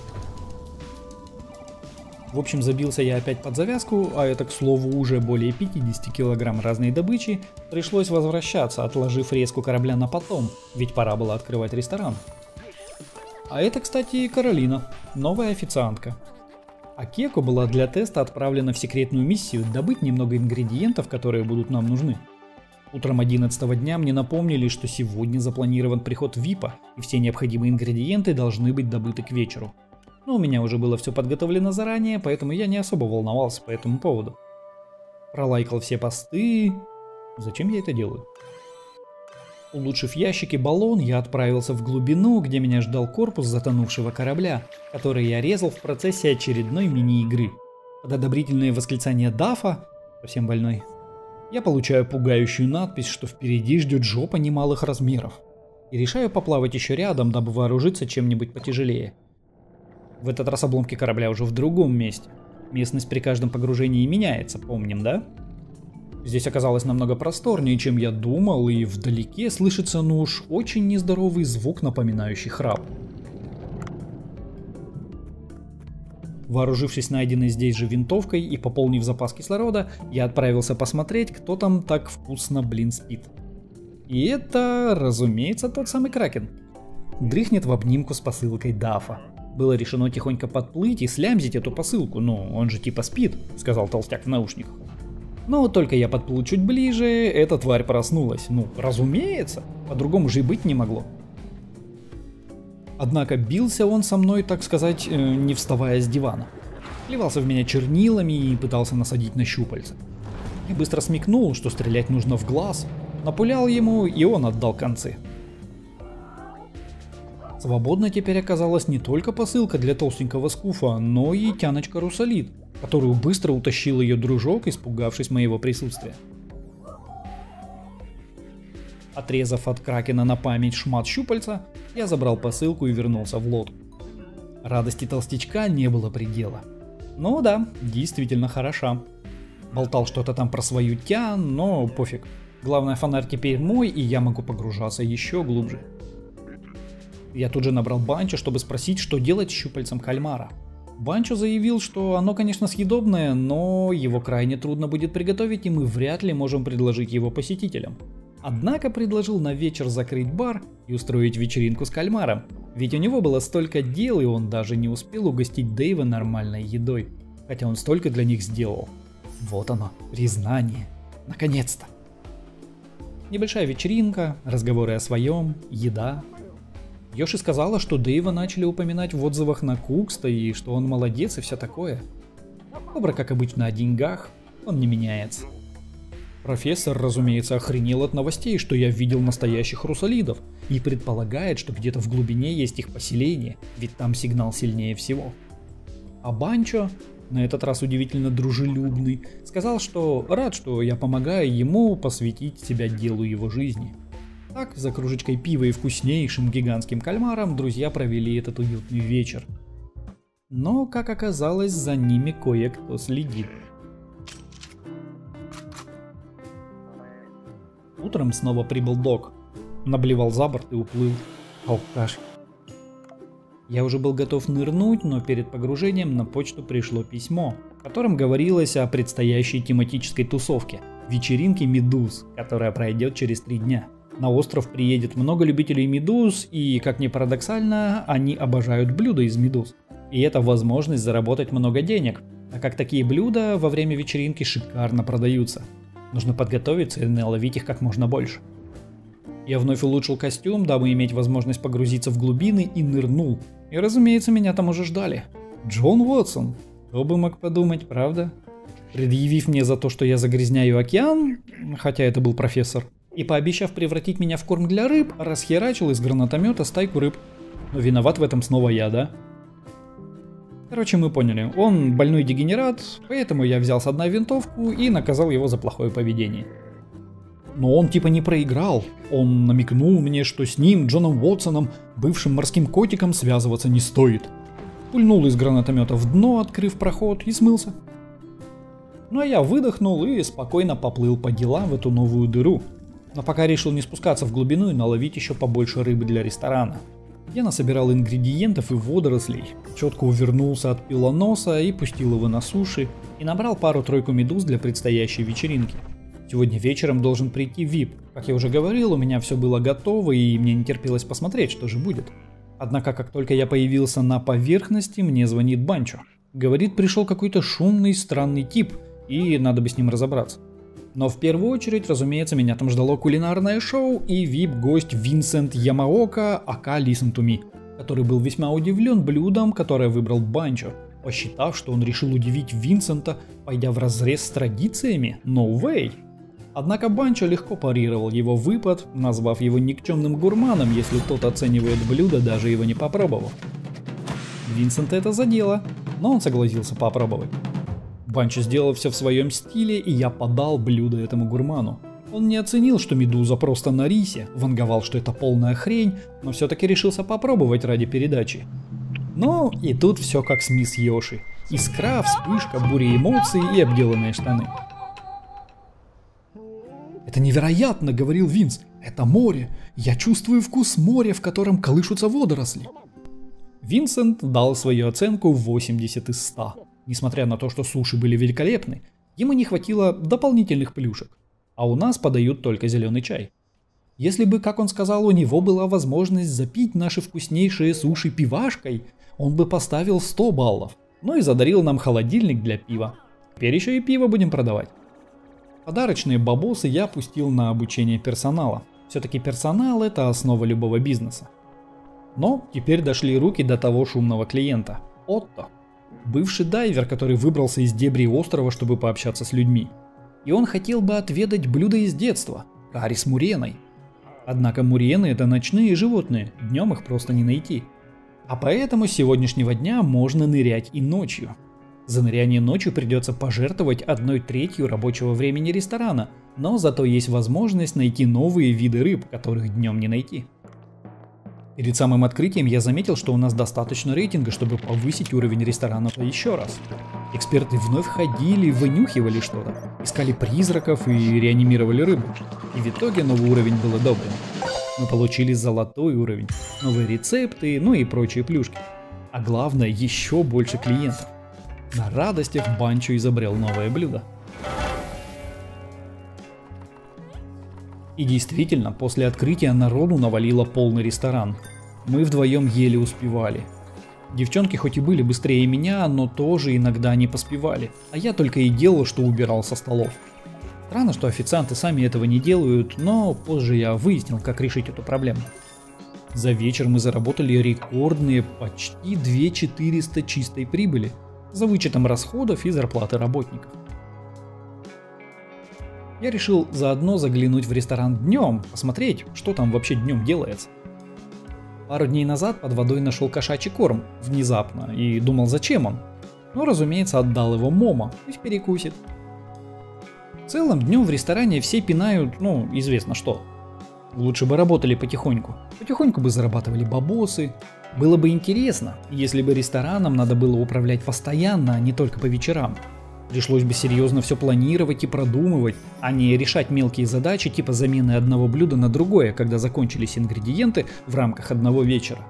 В общем, забился я опять под завязку, а это, к слову, уже более 50 килограмм разной добычи. Пришлось возвращаться, отложив резку корабля на потом, ведь пора было открывать ресторан. А это, кстати, Каролина, новая официантка. А Кеко была для теста отправлена в секретную миссию добыть немного ингредиентов, которые будут нам нужны. Утром 11-го дня мне напомнили, что сегодня запланирован приход ВИПа, и все необходимые ингредиенты должны быть добыты к вечеру. Но у меня уже было все подготовлено заранее, поэтому я не особо волновался по этому поводу. Пролайкал все посты. Зачем я это делаю? Улучшив ящик и баллон, я отправился в глубину, где меня ждал корпус затонувшего корабля, который я резал в процессе очередной мини-игры. Под одобрительное восклицание Дафа, совсем больной, я получаю пугающую надпись, что впереди ждет жопа немалых размеров. И решаю поплавать еще рядом, дабы вооружиться чем-нибудь потяжелее. В этот раз обломки корабля уже в другом месте. Местность при каждом погружении меняется, помним, да? Здесь оказалось намного просторнее, чем я думал, и вдалеке слышится, ну уж, очень нездоровый звук, напоминающий храп. Вооружившись найденной здесь же винтовкой и пополнив запас кислорода, я отправился посмотреть, кто там так вкусно, блин, спит. И это, разумеется, тот самый Кракен. Дрыхнет в обнимку с посылкой Дафа. Было решено тихонько подплыть и слямзить эту посылку, ну он же типа спит, сказал толстяк в наушниках. Но только я подплыл чуть ближе, эта тварь проснулась. Ну, разумеется, по-другому же и быть не могло. Однако бился он со мной, так сказать, не вставая с дивана. Плевался в меня чернилами и пытался насадить на щупальца. Я быстро смекнул, что стрелять нужно в глаз, напулял ему, и он отдал концы. Свободно теперь оказалась не только посылка для толстенького скуфа, но и тяночка русалид, которую быстро утащил ее дружок, испугавшись моего присутствия. Отрезав от Кракена на память шмат щупальца, я забрал посылку и вернулся в лодку. Радости толстячка не было предела. Ну да, действительно хороша. Болтал что-то там про свою тян, но пофиг. Главное, фонарь теперь мой, и я могу погружаться еще глубже. Я тут же набрал Банчо, чтобы спросить, что делать с щупальцем кальмара. Банчо заявил, что оно, конечно, съедобное, но его крайне трудно будет приготовить, и мы вряд ли можем предложить его посетителям. Однако предложил на вечер закрыть бар и устроить вечеринку с кальмаром, ведь у него было столько дел, и он даже не успел угостить Дэйва нормальной едой, хотя он столько для них сделал. Вот оно, признание. Наконец-то. Небольшая вечеринка, разговоры о своем, еда. Йоши сказала, что Дэйва начали упоминать в отзывах на Кукста и что он молодец и все такое. Кобра, как обычно, о деньгах, он не меняется. Профессор, разумеется, охренел от новостей, что я видел настоящих русалидов, и предполагает, что где-то в глубине есть их поселение, ведь там сигнал сильнее всего. А Банчо, на этот раз удивительно дружелюбный, сказал, что рад, что я помогаю ему посвятить себя делу его жизни. Так, за кружечкой пива и вкуснейшим гигантским кальмаром друзья провели этот уютный вечер. Но, как оказалось, за ними кое-кто следит. Утром снова прибыл Док, наблевал за борт и уплыл. Алкаш. Я уже был готов нырнуть, но перед погружением на почту пришло письмо, в котором говорилось о предстоящей тематической тусовке, вечеринке медуз, которая пройдет через 3 дня. На остров приедет много любителей медуз, и, как ни парадоксально, они обожают блюда из медуз. И это возможность заработать много денег, так как такие блюда во время вечеринки шикарно продаются. Нужно подготовиться и наловить их как можно больше. Я вновь улучшил костюм, дабы иметь возможность погрузиться в глубины, и нырнул. И, разумеется, меня там уже ждали. Джон Уотсон. Кто бы мог подумать, правда? Предъявив мне за то, что я загрязняю океан, хотя это был профессор, и пообещав превратить меня в корм для рыб, расхерачил из гранатомета стайку рыб. Но виноват в этом снова я, да? Короче, мы поняли, он больной дегенерат, поэтому я взял с дна винтовку и наказал его за плохое поведение. Но он типа не проиграл, он намекнул мне, что с ним, Джоном Уотсоном, бывшим морским котиком, связываться не стоит. Пульнул из гранатомета в дно, открыв проход, и смылся. Ну а я выдохнул и спокойно поплыл по делам в эту новую дыру. Но пока решил не спускаться в глубину и наловить еще побольше рыбы для ресторана. Я насобирал ингредиентов и водорослей, четко увернулся от пилоноса и пустил его на суши, и набрал пару-тройку медуз для предстоящей вечеринки. Сегодня вечером должен прийти VIP. Как я уже говорил, у меня все было готово, и мне не терпелось посмотреть, что же будет. Однако, как только я появился на поверхности, мне звонит Банчо. Говорит, пришел какой-то шумный, странный тип, и надо бы с ним разобраться. Но в первую очередь, разумеется, меня там ждало кулинарное шоу и VIP-гость Винсент Ямаока, ака Listen to Me, который был весьма удивлен блюдом, которое выбрал Банчо, посчитав, что он решил удивить Винсента, пойдя вразрез с традициями. No way! Однако Банчо легко парировал его выпад, назвав его никчемным гурманом, если тот оценивает блюдо, даже его не попробовав. Винсента это задело, но он согласился попробовать. Банчо сделал все в своем стиле, и я подал блюдо этому гурману. Он не оценил, что медуза просто на рисе, ванговал, что это полная хрень, но все-таки решился попробовать ради передачи. Ну и тут все как с мисс Йоши. Искра, вспышка, буря эмоций и обделанные штаны. «Это невероятно», — говорил Винс. «Это море. Я чувствую вкус моря, в котором колышутся водоросли». Винсент дал свою оценку 80 из 100. Несмотря на то, что суши были великолепны, ему не хватило дополнительных плюшек. А у нас подают только зеленый чай. Если бы, как он сказал, у него была возможность запить наши вкуснейшие суши пивашкой, он бы поставил 100 баллов. Ну и задарил нам холодильник для пива. Теперь еще и пиво будем продавать. Подарочные бабосы я пустил на обучение персонала. Все-таки персонал — это основа любого бизнеса. Но теперь дошли руки до того шумного клиента — Отто. Бывший дайвер, который выбрался из дебри острова, чтобы пообщаться с людьми. И он хотел бы отведать блюдо из детства – карри с муреной. Однако мурены – это ночные животные, днем их просто не найти. А поэтому с сегодняшнего дня можно нырять и ночью. За ныряние ночью придется пожертвовать 1/3 рабочего времени ресторана, но зато есть возможность найти новые виды рыб, которых днем не найти. Перед самым открытием я заметил, что у нас достаточно рейтинга, чтобы повысить уровень ресторана еще раз. Эксперты вновь ходили, вынюхивали что-то, искали призраков и реанимировали рыбу. И в итоге новый уровень был одобрен. Мы получили золотой уровень, новые рецепты, ну и прочие плюшки. А главное, еще больше клиентов. На радостях Банчо изобрел новое блюдо. И действительно, после открытия народу навалило полный ресторан. Мы вдвоем еле успевали. Девчонки хоть и были быстрее меня, но тоже иногда не поспевали. А я только и делал, что убирал со столов. Странно, что официанты сами этого не делают, но позже я выяснил, как решить эту проблему. За вечер мы заработали рекордные почти 2400 чистой прибыли, за вычетом расходов и зарплаты работников. Я решил заодно заглянуть в ресторан днем, посмотреть, что там вообще днем делается. Пару дней назад под водой нашел кошачий корм, внезапно, и думал, зачем он. Но, разумеется, отдал его Момо, пусть перекусит. В целом, днем в ресторане все пинают, известно что. Лучше бы работали потихоньку. Потихоньку бы зарабатывали бабосы. Было бы интересно, если бы рестораном надо было управлять постоянно, а не только по вечерам. Пришлось бы серьезно все планировать и продумывать, а не решать мелкие задачи типа замены одного блюда на другое, когда закончились ингредиенты в рамках одного вечера.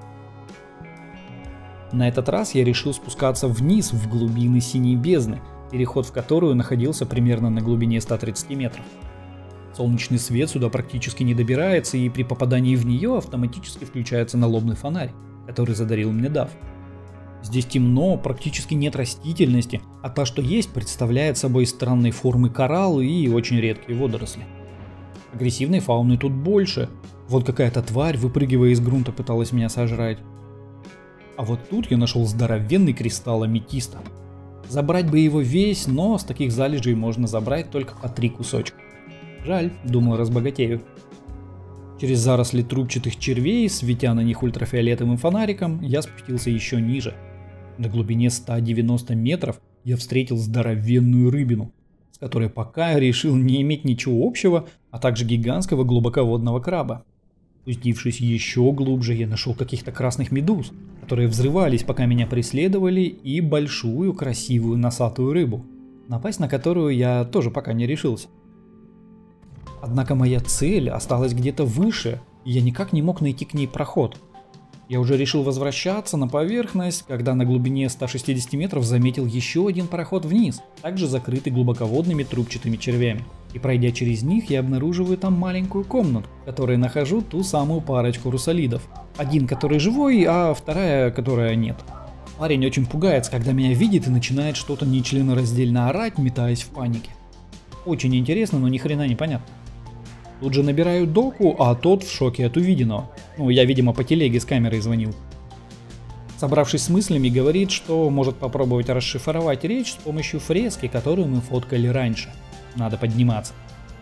На этот раз я решил спускаться вниз в глубины синей бездны, переход в которую находился примерно на глубине 130 метров. Солнечный свет сюда практически не добирается, и при попадании в нее автоматически включается налобный фонарь, который задарил мне Дав. Здесь темно, практически нет растительности, а та, что есть, представляет собой странной формы кораллы и очень редкие водоросли. Агрессивной фауны тут больше. Вот какая-то тварь, выпрыгивая из грунта, пыталась меня сожрать. А вот тут я нашел здоровенный кристалл аметиста. Забрать бы его весь, но с таких залежей можно забрать только по 3 кусочка. Жаль, думал, разбогатею. Через заросли трубчатых червей, светя на них ультрафиолетовым фонариком, я спустился еще ниже. На глубине 190 метров я встретил здоровенную рыбину, с которой пока решил не иметь ничего общего, а также гигантского глубоководного краба. Спустившись еще глубже, я нашел каких-то красных медуз, которые взрывались, пока меня преследовали, и большую красивую носатую рыбу, напасть на которую я тоже пока не решился. Однако моя цель осталась где-то выше, и я никак не мог найти к ней проход. Я уже решил возвращаться на поверхность, когда на глубине 160 метров заметил еще один проход вниз, также закрытый глубоководными трубчатыми червями. И пройдя через них, я обнаруживаю там маленькую комнату, в которой нахожу ту самую парочку русалидов. Один, который живой, а вторая, которая нет. Парень очень пугается, когда меня видит и начинает что-то нечленораздельно орать, метаясь в панике. Очень интересно, но ни хрена не понятно. Тут же набираю Доку, а тот в шоке от увиденного. Я, видимо, по телеге с камерой звонил. Собравшись с мыслями, говорит, что может попробовать расшифровать речь с помощью фрески, которую мы фоткали раньше. Надо подниматься.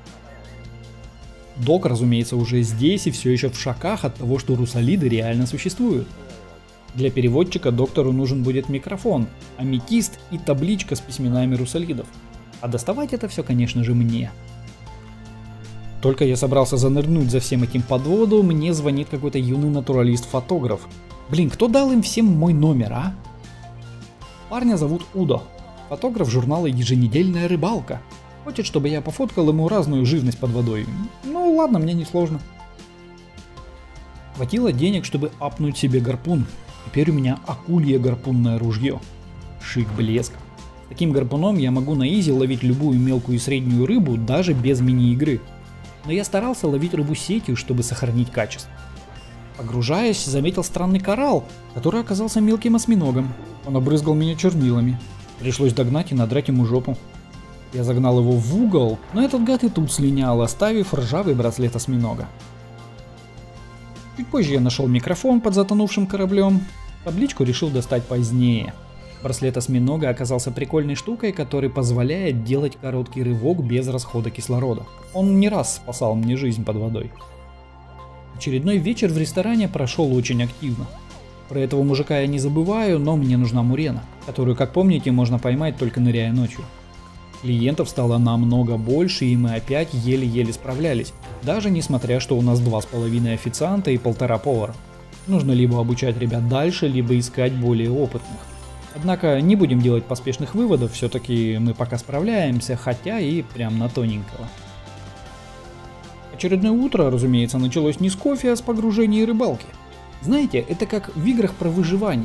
Док, разумеется, уже здесь и все еще в шоках от того, что русалиды реально существуют. Для переводчика доктору нужен будет микрофон, аметист и табличка с письменами русалидов. А доставать это все, конечно же, мне. Только я собрался занырнуть за всем этим под воду, мне звонит какой-то юный натуралист-фотограф. Блин, кто дал им всем мой номер, а? Парня зовут Удо. Фотограф журнала «Еженедельная рыбалка». Хочет, чтобы я пофоткал ему разную живность под водой. Ну ладно, мне не сложно. Хватило денег, чтобы апнуть себе гарпун. Теперь у меня акулье гарпунное ружье. Шик, блеск. С таким гарпуном я могу на изи ловить любую мелкую и среднюю рыбу, даже без мини-игры. Но я старался ловить рыбу сетью, чтобы сохранить качество. Погружаясь, заметил странный коралл, который оказался мелким осьминогом. Он обрызгал меня чернилами. Пришлось догнать и надрать ему жопу. Я загнал его в угол, но этот гад и тут слинял, оставив ржавый браслет осьминога. Чуть позже я нашел микрофон под затонувшим кораблем. Табличку решил достать позднее. Браслет осьминога оказался прикольной штукой, который позволяет делать короткий рывок без расхода кислорода. Он не раз спасал мне жизнь под водой. Очередной вечер в ресторане прошел очень активно. Про этого мужика я не забываю, но мне нужна мурена, которую, как помните, можно поймать только ныряя ночью. Клиентов стало намного больше, и мы опять еле-еле справлялись, даже несмотря, что у нас 2,5 официанта и 1,5 повара. Нужно либо обучать ребят дальше, либо искать более опытных. Однако не будем делать поспешных выводов, все-таки мы пока справляемся, хотя и прям на тоненького. Очередное утро, разумеется, началось не с кофе, а с погружения и рыбалки. Знаете, это как в играх про выживание.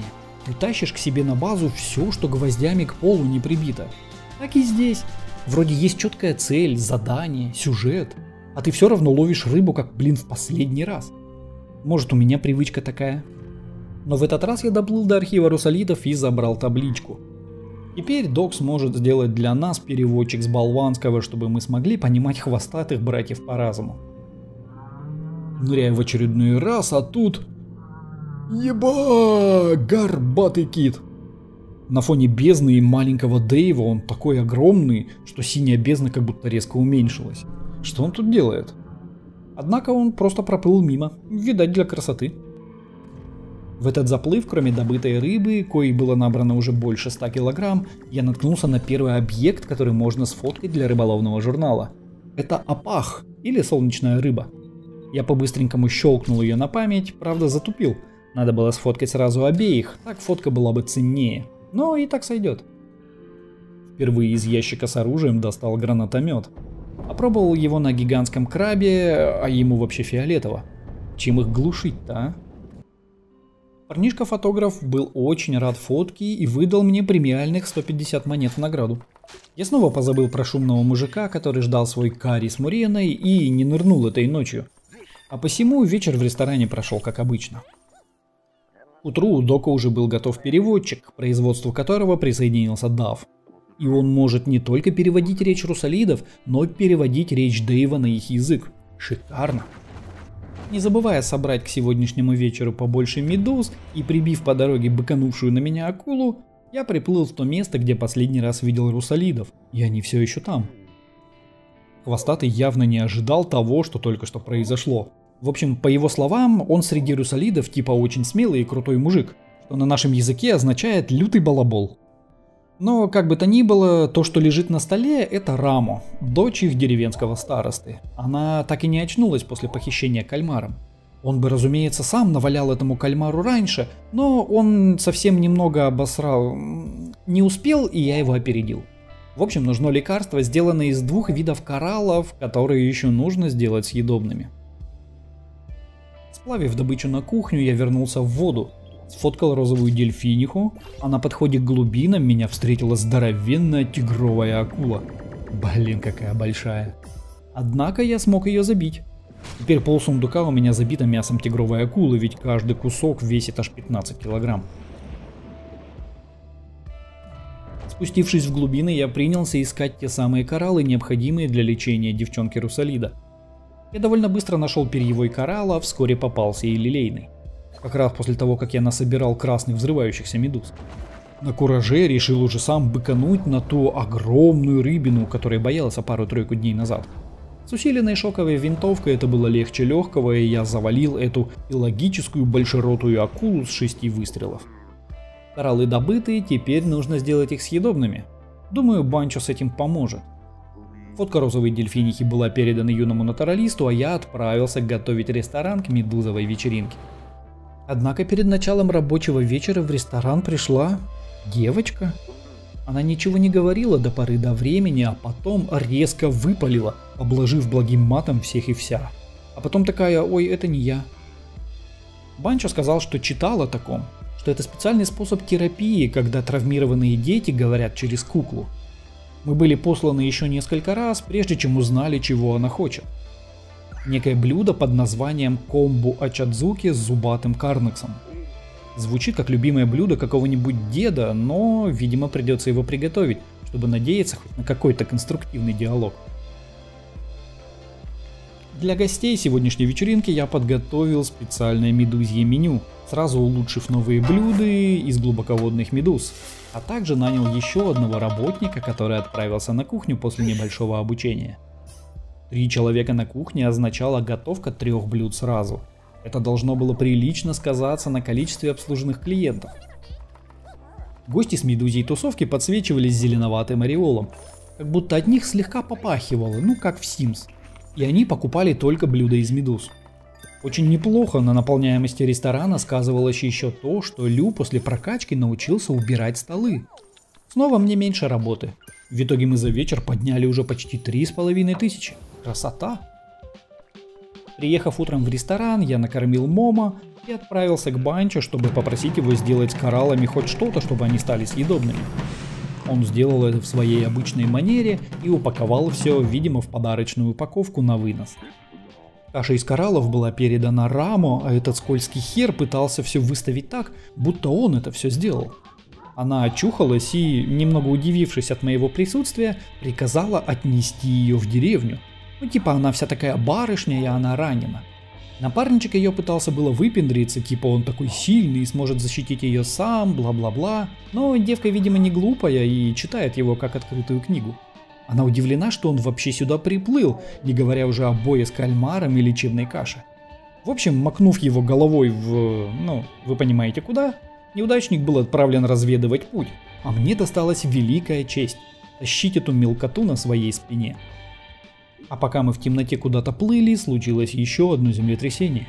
Ты тащишь к себе на базу все, что гвоздями к полу не прибито. Так и здесь. Вроде есть четкая цель, задание, сюжет, а ты все равно ловишь рыбу, как, в последний раз. Может, у меня привычка такая. Но в этот раз я доплыл до архива русалитов и забрал табличку. Теперь Док сможет сделать для нас переводчик с болванского, чтобы мы смогли понимать хвостатых братьев по разуму. Ныряю в очередной раз, а тут... Еба! Горбатый кит! На фоне бездны и маленького Дэйва он такой огромный, что синяя бездна как будто резко уменьшилась. Что он тут делает? Однако он просто проплыл мимо, видать, для красоты. В этот заплыв, кроме добытой рыбы, коей было набрано уже больше 100 килограмм, я наткнулся на первый объект, который можно сфоткать для рыболовного журнала. Это опах, или солнечная рыба. Я по-быстренькому щелкнул ее на память, правда затупил. Надо было сфоткать сразу обеих, так фотка была бы ценнее. Но и так сойдет. Впервые из ящика с оружием достал гранатомет. Опробовал его на гигантском крабе, а ему вообще фиолетово. Чем их глушить-то, а? Парнишка-фотограф был очень рад фотке и выдал мне премиальных 150 монет в награду. Я снова позабыл про шумного мужика, который ждал свой карри с муреной и не нырнул этой ночью. А посему вечер в ресторане прошел как обычно. К утру у Дока уже был готов переводчик, к производству которого присоединился Дав. И он может не только переводить речь русалидов, но и переводить речь Дэйва на их язык. Шикарно. Не забывая собрать к сегодняшнему вечеру побольше медуз и прибив по дороге быканувшую на меня акулу, я приплыл в то место, где последний раз видел русалидов, и они все еще там. Хвостатый явно не ожидал того, что только что произошло. В общем, по его словам, он среди русалидов типа очень смелый и крутой мужик, что на нашем языке означает лютый балабол. Но как бы то ни было, то, что лежит на столе, это Рамо, дочь их деревенского старосты. Она так и не очнулась после похищения кальмаром. Он бы, разумеется, сам навалял этому кальмару раньше, но он совсем немного обосрал, не успел, и я его опередил. В общем, нужно лекарство, сделанное из 2 видов кораллов, которые еще нужно сделать съедобными. Сплавив добычу на кухню, я вернулся в воду, сфоткал розовую дельфиниху, а на подходе к глубинам меня встретила здоровенная тигровая акула. Блин, какая большая. Однако я смог ее забить. Теперь полсундука у меня забито мясом тигровой акулы, ведь каждый кусок весит аж 15 килограмм. Спустившись в глубины, я принялся искать те самые кораллы, необходимые для лечения девчонки русалида. Я довольно быстро нашел перьевой коралл, а вскоре попался и лилейный. Как раз после того, как я насобирал красных взрывающихся медуз. На кураже решил уже сам быкануть на ту огромную рыбину, которая боялась пару-тройку дней назад. С усиленной шоковой винтовкой это было легче легкого, и я завалил эту илогическую большеротую акулу с 6 выстрелов. Кораллы добыты, теперь нужно сделать их съедобными. Думаю, Банчо с этим поможет. Фотка розовой дельфинихи была передана юному натуралисту, а я отправился готовить ресторан к медузовой вечеринке. Однако перед началом рабочего вечера в ресторан пришла девочка. Она ничего не говорила до поры до времени, а потом резко выпалила, обложив благим матом всех и вся. А потом такая: ой, это не я. Банчо сказал, что читал о таком, что это специальный способ терапии, когда травмированные дети говорят через куклу. Мы были посланы еще несколько раз, прежде чем узнали, чего она хочет. Некое блюдо под названием комбу ачадзуки с зубатым карнексом. Звучит как любимое блюдо какого-нибудь деда, но, видимо, придется его приготовить, чтобы надеяться хоть на какой-то конструктивный диалог. Для гостей сегодняшней вечеринки я подготовил специальное медузье меню, сразу улучшив новые блюда из глубоководных медуз, а также нанял еще одного работника, который отправился на кухню после небольшого обучения. 3 человека на кухне означало готовка 3 блюд сразу. Это должно было прилично сказаться на количестве обслуженных клиентов. Гости с медузьей тусовки подсвечивались зеленоватым ореолом, как будто от них слегка попахивало, ну как в Sims. И они покупали только блюда из медуз. Очень неплохо на наполняемости ресторана сказывалось еще то, что Лю после прокачки научился убирать столы. Снова мне меньше работы. В итоге мы за вечер подняли уже почти 3500. Красота! Приехав утром в ресторан, я накормил Момо, и отправился к Банчо, чтобы попросить его сделать с кораллами хоть что-то, чтобы они стали съедобными. Он сделал это в своей обычной манере и упаковал все, видимо, в подарочную упаковку на вынос. Каша из кораллов была передана Рамо, а этот скользкий хер пытался все выставить так, будто он это все сделал. Она очухалась и, немного удивившись от моего присутствия, приказала отнести ее в деревню. Ну типа она вся такая барышня и она ранена. Напарничек ее пытался было выпендриться, типа он такой сильный и сможет защитить ее сам, бла-бла-бла. Но девка, видимо, не глупая и читает его как открытую книгу. Она удивлена, что он вообще сюда приплыл, не говоря уже о бое с кальмаром и лечебной каше. В общем, макнув его головой в, вы понимаете куда, неудачник был отправлен разведывать путь. А мне досталась великая честь – тащить эту мелкоту на своей спине. А пока мы в темноте куда-то плыли, случилось еще одно землетрясение.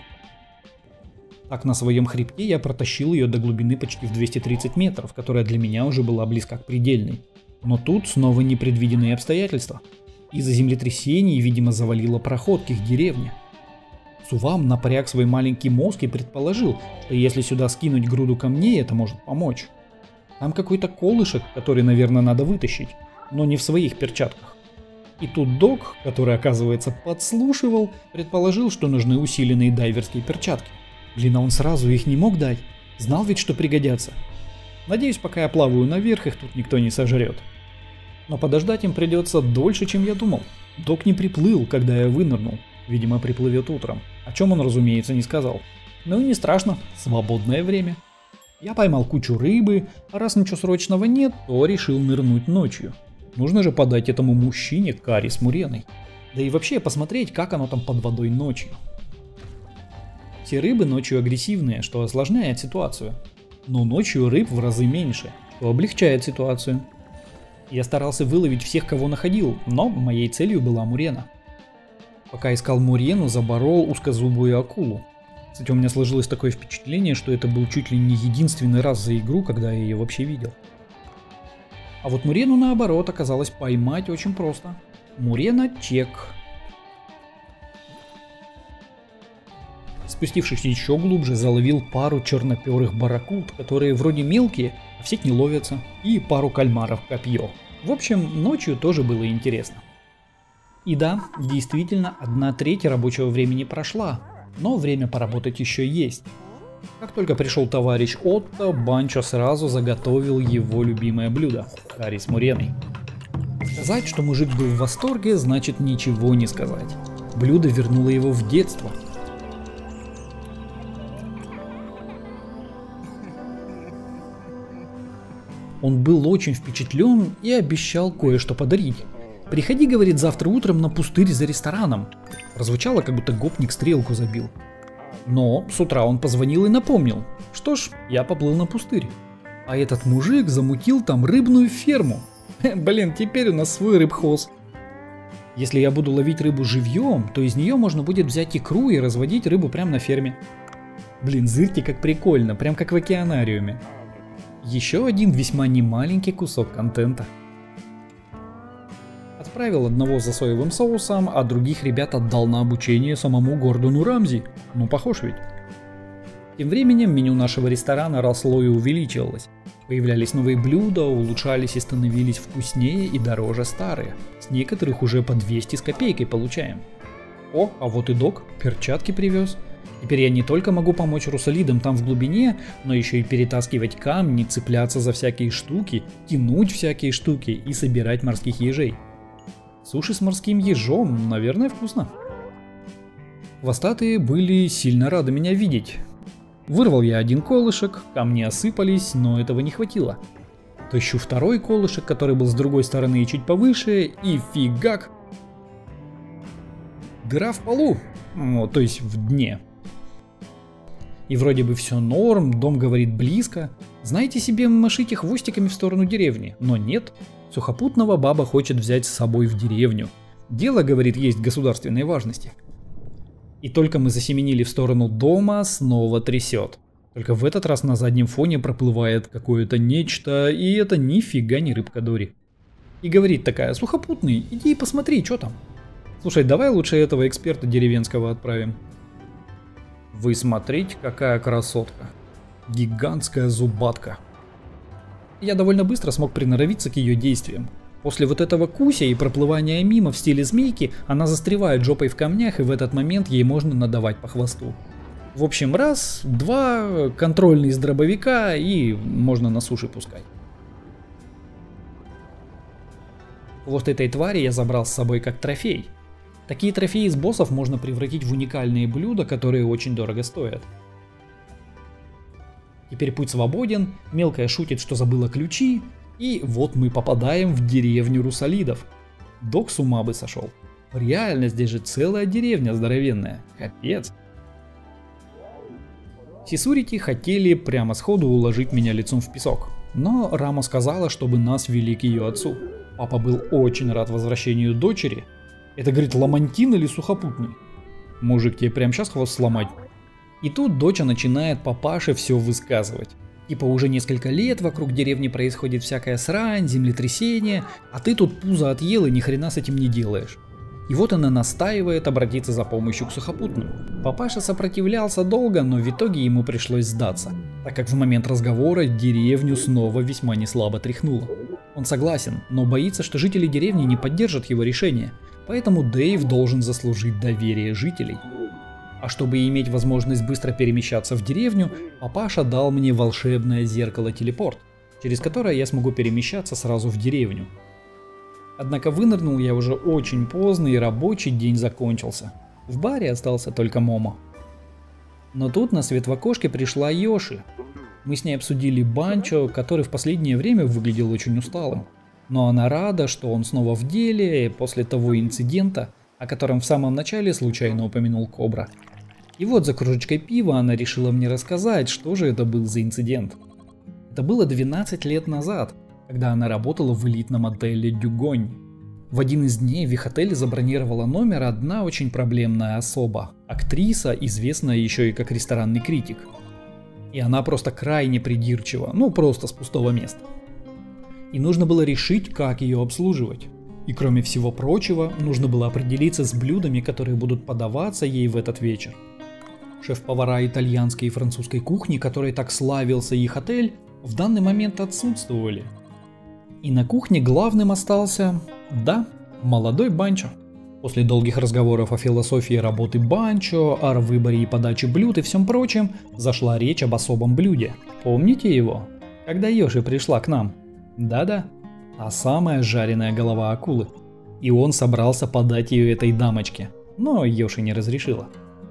Так на своем хребте я протащил ее до глубины почти в 230 метров, которая для меня уже была близка к предельной. Но тут снова непредвиденные обстоятельства. Из-за землетрясений, видимо, завалило проход к их деревне. Сувам напряг свой маленький мозг и предположил, что если сюда скинуть груду камней, это может помочь. Там какой-то колышек, который, наверное, надо вытащить, но не в своих перчатках. И тут Док, который, оказывается, подслушивал, предположил, что нужны усиленные дайверские перчатки. Блин, а он сразу их не мог дать. Знал ведь, что пригодятся. Надеюсь, пока я плаваю наверх, их тут никто не сожрет. Но подождать им придется дольше, чем я думал. Док не приплыл, когда я вынырнул. Видимо, приплывет утром. О чем он, разумеется, не сказал. Ну и не страшно, свободное время. Я поймал кучу рыбы, а раз ничего срочного нет, то решил нырнуть ночью. Нужно же подать этому мужчине карри с муреной. Да и вообще посмотреть, как оно там под водой ночью. Все рыбы ночью агрессивные, что осложняет ситуацию. Но ночью рыб в разы меньше, что облегчает ситуацию. Я старался выловить всех, кого находил, но моей целью была мурена. Пока искал мурену, заборол узкозубую акулу. Кстати, у меня сложилось такое впечатление, что это был чуть ли не единственный раз за игру, когда я ее вообще видел. А вот мурену, наоборот, оказалось поймать очень просто. Мурена чек. Спустившись еще глубже, заловил пару черноперых барракуд, которые вроде мелкие, а в сеть не ловятся, и пару кальмаров копье. В общем, ночью тоже было интересно. И да, действительно, 1/3 рабочего времени прошла, но время поработать еще есть. Как только пришел товарищ Отто, Банчо сразу заготовил его любимое блюдо – карри с муреной. Сказать, что мужик был в восторге, значит ничего не сказать. Блюдо вернуло его в детство. Он был очень впечатлен и обещал кое-что подарить. «Приходи, — говорит, — завтра утром на пустырь за рестораном». Прозвучало, как будто гопник стрелку забил. Но с утра он позвонил и напомнил. Что ж, я поплыл на пустырь. А этот мужик замутил там рыбную ферму. Блин, теперь у нас свой рыбхоз. Если я буду ловить рыбу живьем, то из нее можно будет взять икру и разводить рыбу прямо на ферме. Блин, зырьте, как прикольно, прям как в океанариуме. Еще один весьма немаленький кусок контента. Отправил одного за соевым соусом, а других ребят отдал на обучение самому Гордону Рамзи. Ну, похож ведь. Тем временем меню нашего ресторана росло и увеличивалось. Появлялись новые блюда, улучшались и становились вкуснее и дороже старые. С некоторых уже по 200 с копейкой получаем. О, а вот и Док перчатки привез. Теперь я не только могу помочь русалидам там в глубине, но еще и перетаскивать камни, цепляться за всякие штуки, тянуть всякие штуки и собирать морских ежей. Суши с морским ежом, наверное, вкусно. Хвостатые были сильно рады меня видеть. Вырвал я один колышек, камни осыпались, но этого не хватило. Тащу второй колышек, который был с другой стороны и чуть повыше, и фигак. Дыра в полу, то есть в дне. И вроде бы все норм, дом говорит близко. Знаете себе, машите хвостиками в сторону деревни, но нет. Сухопутного баба хочет взять с собой в деревню. Дело, говорит, есть государственной важности. И только мы засеменили в сторону дома, снова трясет. Только в этот раз на заднем фоне проплывает какое-то нечто, и это нифига не рыбка Дори. И говорит такая: сухопутный, иди и посмотри, что там. Слушай, давай лучше этого эксперта деревенского отправим. Вы смотрите, какая красотка. Гигантская зубатка. Я довольно быстро смог приноровиться к ее действиям. После вот этого куся и проплывания мимо в стиле змейки, она застревает жопой в камнях, и в этот момент ей можно надавать по хвосту. В общем, раз, два, контрольный из дробовика, и можно на суше пускай. Вот этой твари я забрал с собой как трофей. Такие трофеи из боссов можно превратить в уникальные блюда, которые очень дорого стоят. Теперь путь свободен, мелкая шутит, что забыла ключи, и вот мы попадаем в деревню русалидов. Док с ума бы сошел. Реально, здесь же целая деревня здоровенная. Капец. Сисурити хотели прямо сходу уложить меня лицом в песок, но Рамо сказала, чтобы нас вели к ее отцу. Папа был очень рад возвращению дочери. Это, говорит, ламантин или сухопутный? Мужик, тебе прямо сейчас хвост сломать? И тут доча начинает папаше все высказывать. Типа уже несколько лет вокруг деревни происходит всякая срань, землетрясение, а ты тут пузо отъел и ни хрена с этим не делаешь. И вот она настаивает обратиться за помощью к сухопутному. Папаша сопротивлялся долго, но в итоге ему пришлось сдаться, так как в момент разговора деревню снова весьма неслабо тряхнуло. Он согласен, но боится, что жители деревни не поддержат его решение, поэтому Дэйв должен заслужить доверие жителей. А чтобы иметь возможность быстро перемещаться в деревню, папаша дал мне волшебное зеркало-телепорт, через которое я смогу перемещаться сразу в деревню. Однако вынырнул я уже очень поздно, и рабочий день закончился. В баре остался только Момо. Но тут на свет в окошке пришла Йоши. Мы с ней обсудили Банчо, который в последнее время выглядел очень усталым. Но она рада, что он снова в деле после того инцидента, о котором в самом начале случайно упомянул Кобра. И вот за кружечкой пива она решила мне рассказать, что же это был за инцидент. Это было 12 лет назад, когда она работала в элитном отеле Дюгонь. В один из дней в их отеле забронировала номер одна очень проблемная особа, актриса, известная еще и как ресторанный критик. И она просто крайне придирчива, ну просто с пустого места. И нужно было решить, как ее обслуживать. И кроме всего прочего, нужно было определиться с блюдами, которые будут подаваться ей в этот вечер. Шеф-повара итальянской и французской кухни, которой так славился их отель, в данный момент отсутствовали. И на кухне главным остался, да, молодой Банчо. После долгих разговоров о философии работы Банчо, о выборе и подаче блюд и всем прочем, зашла речь об особом блюде. Помните его? Когда Йоши пришла к нам? Да-да, та самая жареная голова акулы. И он собрался подать ее этой дамочке, но Йоши не разрешила.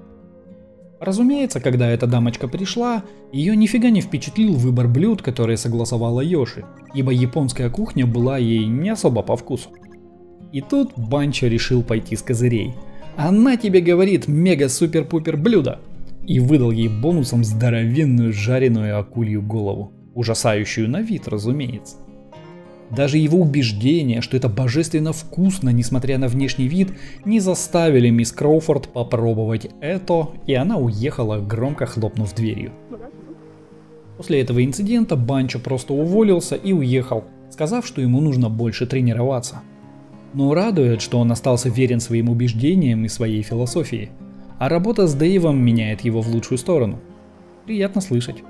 Разумеется, когда эта дамочка пришла, ее нифига не впечатлил выбор блюд, которые согласовала Йоши, ибо японская кухня была ей не особо по вкусу. И тут Банчо решил пойти с козырей. Она тебе говорит мега-супер-пупер блюдо! И выдал ей бонусом здоровенную жареную акулью голову, ужасающую на вид, разумеется. Даже его убеждения, что это божественно вкусно, несмотря на внешний вид, не заставили мисс Кроуфорд попробовать это, и она уехала, громко хлопнув дверью. После этого инцидента Банчо просто уволился и уехал, сказав, что ему нужно больше тренироваться. Но радует, что он остался верен своим убеждениям и своей философии, а работа с Дэйвом меняет его в лучшую сторону. Приятно слышать.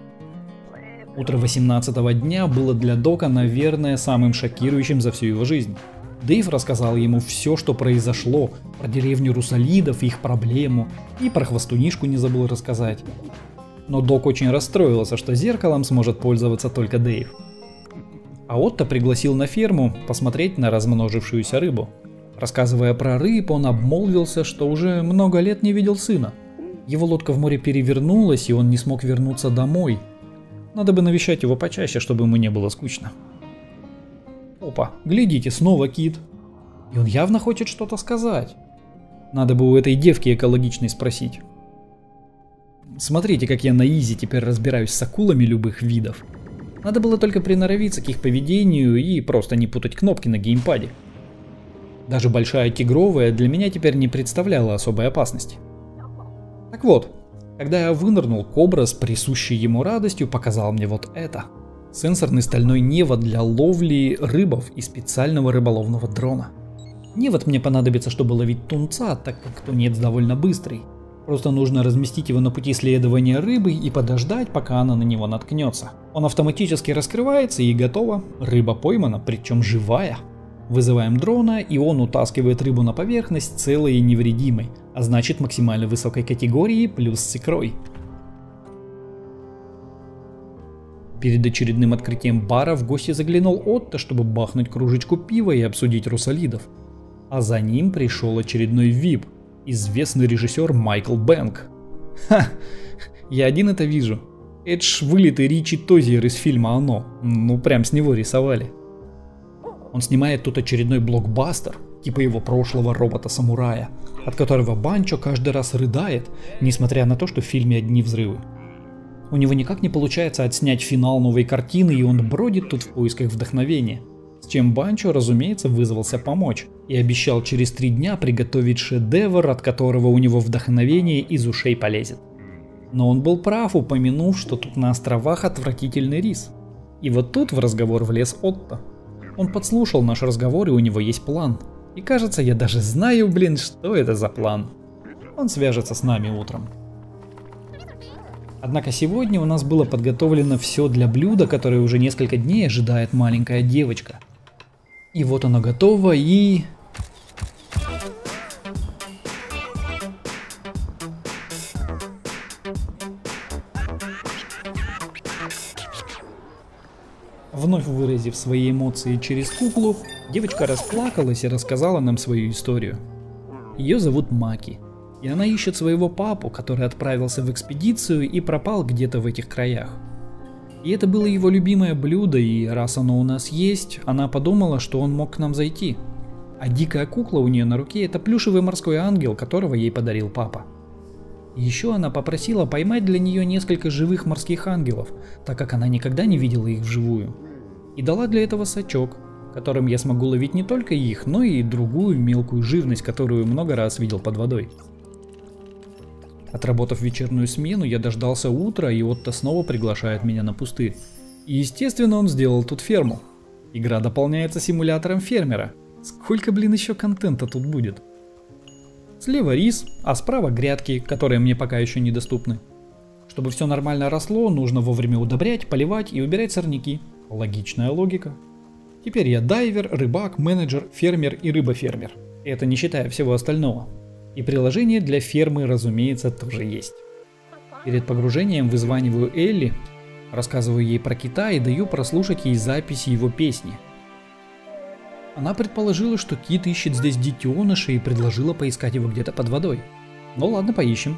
Утро 18-го дня было для Дока, наверное, самым шокирующим за всю его жизнь. Дэйв рассказал ему все, что произошло, про деревню русалидов и их проблему, и про хвостунишку не забыл рассказать. Но Док очень расстроился, что зеркалом сможет пользоваться только Дэйв. А Отто пригласил на ферму посмотреть на размножившуюся рыбу. Рассказывая про рыб, он обмолвился, что уже много лет не видел сына. Его лодка в море перевернулась, и он не смог вернуться домой. Надо бы навещать его почаще, чтобы ему не было скучно. Опа, глядите, снова кит. И он явно хочет что-то сказать. Надо бы у этой девки экологичной спросить. Смотрите, как я на изи теперь разбираюсь с акулами любых видов. Надо было только приноровиться к их поведению и просто не путать кнопки на геймпаде. Даже большая тигровая для меня теперь не представляла особой опасности. Так вот. Когда я вынырнул, Кобра с присущей ему радостью показал мне вот это. Сенсорный стальной невод для ловли рыбов и специального рыболовного дрона. Невод мне понадобится, чтобы ловить тунца, так как тунец довольно быстрый. Просто нужно разместить его на пути следования рыбы и подождать, пока она на него наткнется. Он автоматически раскрывается и готово. Рыба поймана, причем живая. Вызываем дрона, и он утаскивает рыбу на поверхность целой и невредимой, а значит максимально высокой категории плюс с икрой. Перед очередным открытием бара в гости заглянул Отто, чтобы бахнуть кружечку пива и обсудить русалидов. А за ним пришел очередной VIP. Известный режиссер Майкл Бэнк. Ха, я один это вижу. Это ж вылитый Ричи Тозиер из фильма «Оно». Ну прям с него рисовали. Он снимает тут очередной блокбастер, типа его прошлого робота-самурая, от которого Банчо каждый раз рыдает, несмотря на то, что в фильме одни взрывы. У него никак не получается отснять финал новой картины, и он бродит тут в поисках вдохновения. С чем Банчо, разумеется, вызвался помочь и обещал через 3 дня приготовить шедевр, от которого у него вдохновение из ушей полезет. Но он был прав, упомянув, что тут на островах отвратительный рис. И вот тут в разговор влез Отто. Он подслушал наш разговор, и у него есть план. И кажется, я даже знаю, что это за план. Он свяжется с нами утром. Однако сегодня у нас было подготовлено все для блюда, которое уже несколько дней ожидает маленькая девочка. И вот оно готово, и... Вновь выразив свои эмоции через куклу, девочка расплакалась и рассказала нам свою историю. Ее зовут Маки, и она ищет своего папу, который отправился в экспедицию и пропал где-то в этих краях. И это было его любимое блюдо, и раз оно у нас есть, она подумала, что он мог к нам зайти. А дикая кукла у нее на руке — это плюшевый морской ангел, которого ей подарил папа. Еще она попросила поймать для нее несколько живых морских ангелов, так как она никогда не видела их вживую. И дала для этого сачок, которым я смогу ловить не только их, но и другую мелкую живность, которую много раз видел под водой. Отработав вечернюю смену, я дождался утра, и Отто снова приглашает меня на пустырь. И естественно, он сделал тут ферму. Игра дополняется симулятором фермера. Сколько, еще контента тут будет? Слева рис, а справа грядки, которые мне пока еще недоступны. Чтобы все нормально росло, нужно вовремя удобрять, поливать и убирать сорняки. Логичная логика. Теперь я дайвер, рыбак, менеджер, фермер и рыбофермер. Это не считая всего остального. И приложение для фермы, разумеется, тоже есть. Перед погружением вызваниваю Элли, рассказываю ей про кита и даю прослушать ей записи его песни. Она предположила, что кит ищет здесь детеныша и предложила поискать его где-то под водой. Ну ладно, поищем.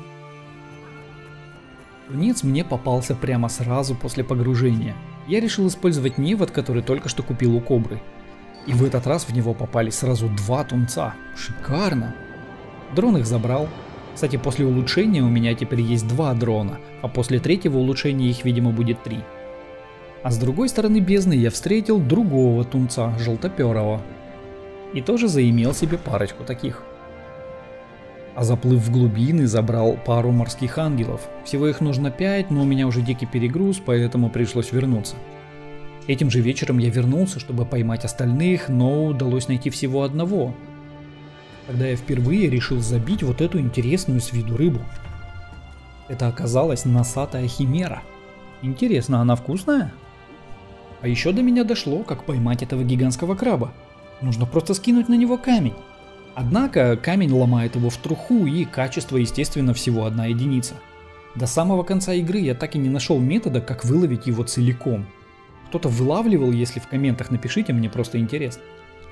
Тунец мне попался прямо сразу после погружения. Я решил использовать невод, который только что купил у Кобры. И в этот раз в него попали сразу 2 тунца. Шикарно! Дрон их забрал. Кстати, после улучшения у меня теперь есть 2 дрона, а после 3-го улучшения их, видимо, будет 3. А с другой стороны бездны я встретил другого тунца, желтоперого. И тоже заимел себе парочку таких. А заплыв в глубины, забрал пару морских ангелов. Всего их нужно 5, но у меня уже дикий перегруз, поэтому пришлось вернуться. Этим же вечером я вернулся, чтобы поймать остальных, но удалось найти всего одного. Когда я впервые решил забить вот эту интересную с виду рыбу. Это оказалась носатая химера. Интересно, она вкусная? А еще до меня дошло, как поймать этого гигантского краба. Нужно просто скинуть на него камень. Однако камень ломает его в труху, и качество, естественно, всего 1 единица. До самого конца игры я так и не нашел метода, как выловить его целиком. Кто-то вылавливал, если в комментах напишите, мне просто интересно.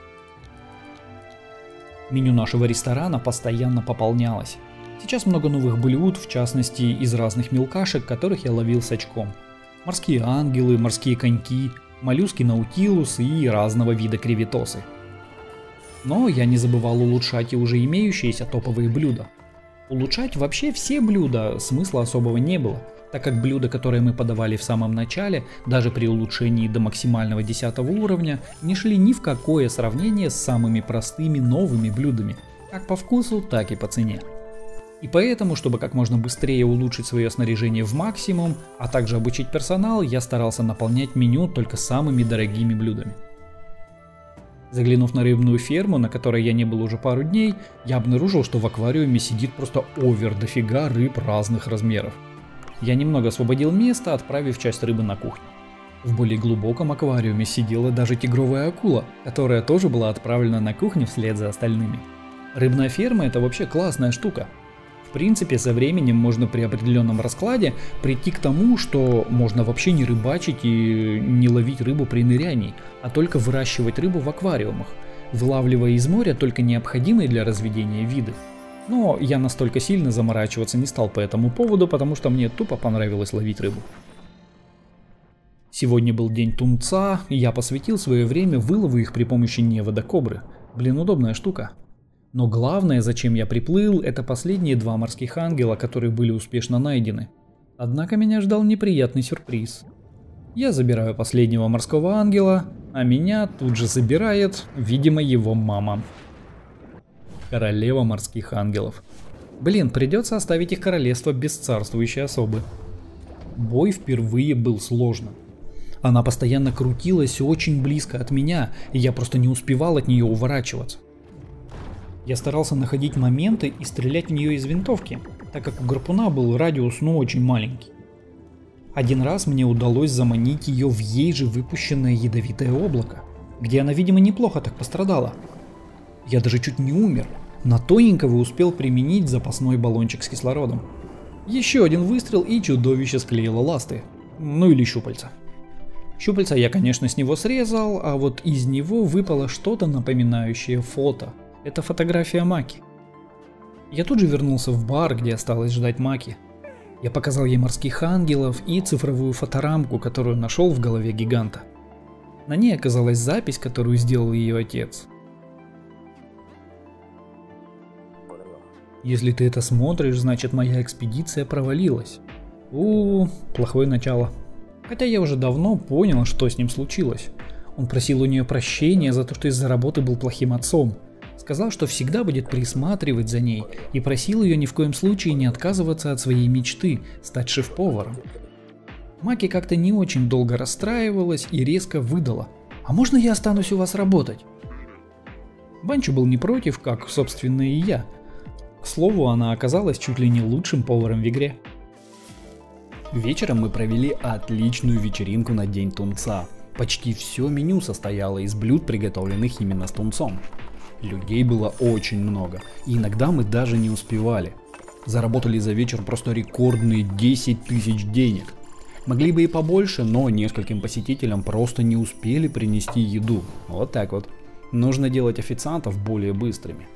Меню нашего ресторана постоянно пополнялось. Сейчас много новых блюд, в частности из разных мелкашек, которых я ловил с очком. Морские ангелы, морские коньки, моллюски наутилус и разного вида креветосы. Но я не забывал улучшать и уже имеющиеся топовые блюда. Улучшать вообще все блюда смысла особого не было, так как блюда, которые мы подавали в самом начале, даже при улучшении до максимального 10 уровня, не шли ни в какое сравнение с самыми простыми новыми блюдами, как по вкусу, так и по цене. И поэтому, чтобы как можно быстрее улучшить свое снаряжение в максимум, а также обучить персонал, я старался наполнять меню только самыми дорогими блюдами. Заглянув на рыбную ферму, на которой я не был уже пару дней, я обнаружил, что в аквариуме сидит просто дофига рыб разных размеров. Я немного освободил место, отправив часть рыбы на кухню. В более глубоком аквариуме сидела даже тигровая акула, которая тоже была отправлена на кухню вслед за остальными. Рыбная ферма — это вообще классная штука. В принципе, со временем можно при определенном раскладе прийти к тому, что можно вообще не рыбачить и не ловить рыбу при нырянии, а только выращивать рыбу в аквариумах, вылавливая из моря только необходимые для разведения виды. Но я настолько сильно заморачиваться не стал по этому поводу, потому что мне тупо понравилось ловить рыбу. Сегодня был день тунца, и я посвятил свое время вылову их при помощи неводокобры. Блин, удобная штука. Но главное, зачем я приплыл, это последние 2 морских ангела, которые были успешно найдены. Однако меня ждал неприятный сюрприз. Я забираю последнего морского ангела, а меня тут же забирает, видимо, его мама. Королева морских ангелов. Блин, придется оставить их королевство без царствующей особы. Бой впервые был сложным. Она постоянно крутилась очень близко от меня, и я просто не успевал от нее уворачиваться. Я старался находить моменты и стрелять в нее из винтовки, так как у гарпуна был радиус очень маленький. Один раз мне удалось заманить ее в ей же выпущенное ядовитое облако, где она, видимо, неплохо так пострадала. Я даже чуть не умер, на тоненького успел применить запасной баллончик с кислородом. Еще один выстрел, и чудовище склеило ласты, ну или щупальца. Щупальца я, конечно, с него срезал, а вот из него выпало что-то напоминающее фото. Это фотография Маки. Я тут же вернулся в бар, где осталось ждать Маки. Я показал ей морских ангелов и цифровую фоторамку, которую нашел в голове гиганта. На ней оказалась запись, которую сделал ее отец. Если ты это смотришь, значит моя экспедиция провалилась. Плохое начало. Хотя я уже давно понял, что с ним случилось. Он просил у нее прощения за то, что из-за работы был плохим отцом. Сказал, что всегда будет присматривать за ней, и просил ее ни в коем случае не отказываться от своей мечты стать шеф-поваром. Маки как-то не очень долго расстраивалась и резко выдала: «А можно я останусь у вас работать?» Банчо был не против, как, собственно, и я. К слову, она оказалась чуть ли не лучшим поваром в игре. Вечером мы провели отличную вечеринку на День Тунца. Почти все меню состояло из блюд, приготовленных именно с тунцом. Людей было очень много, и иногда мы даже не успевали. Заработали за вечер просто рекордные 10 тысяч денег. Могли бы и побольше, но нескольким посетителям просто не успели принести еду. Вот так вот. Нужно делать официантов более быстрыми.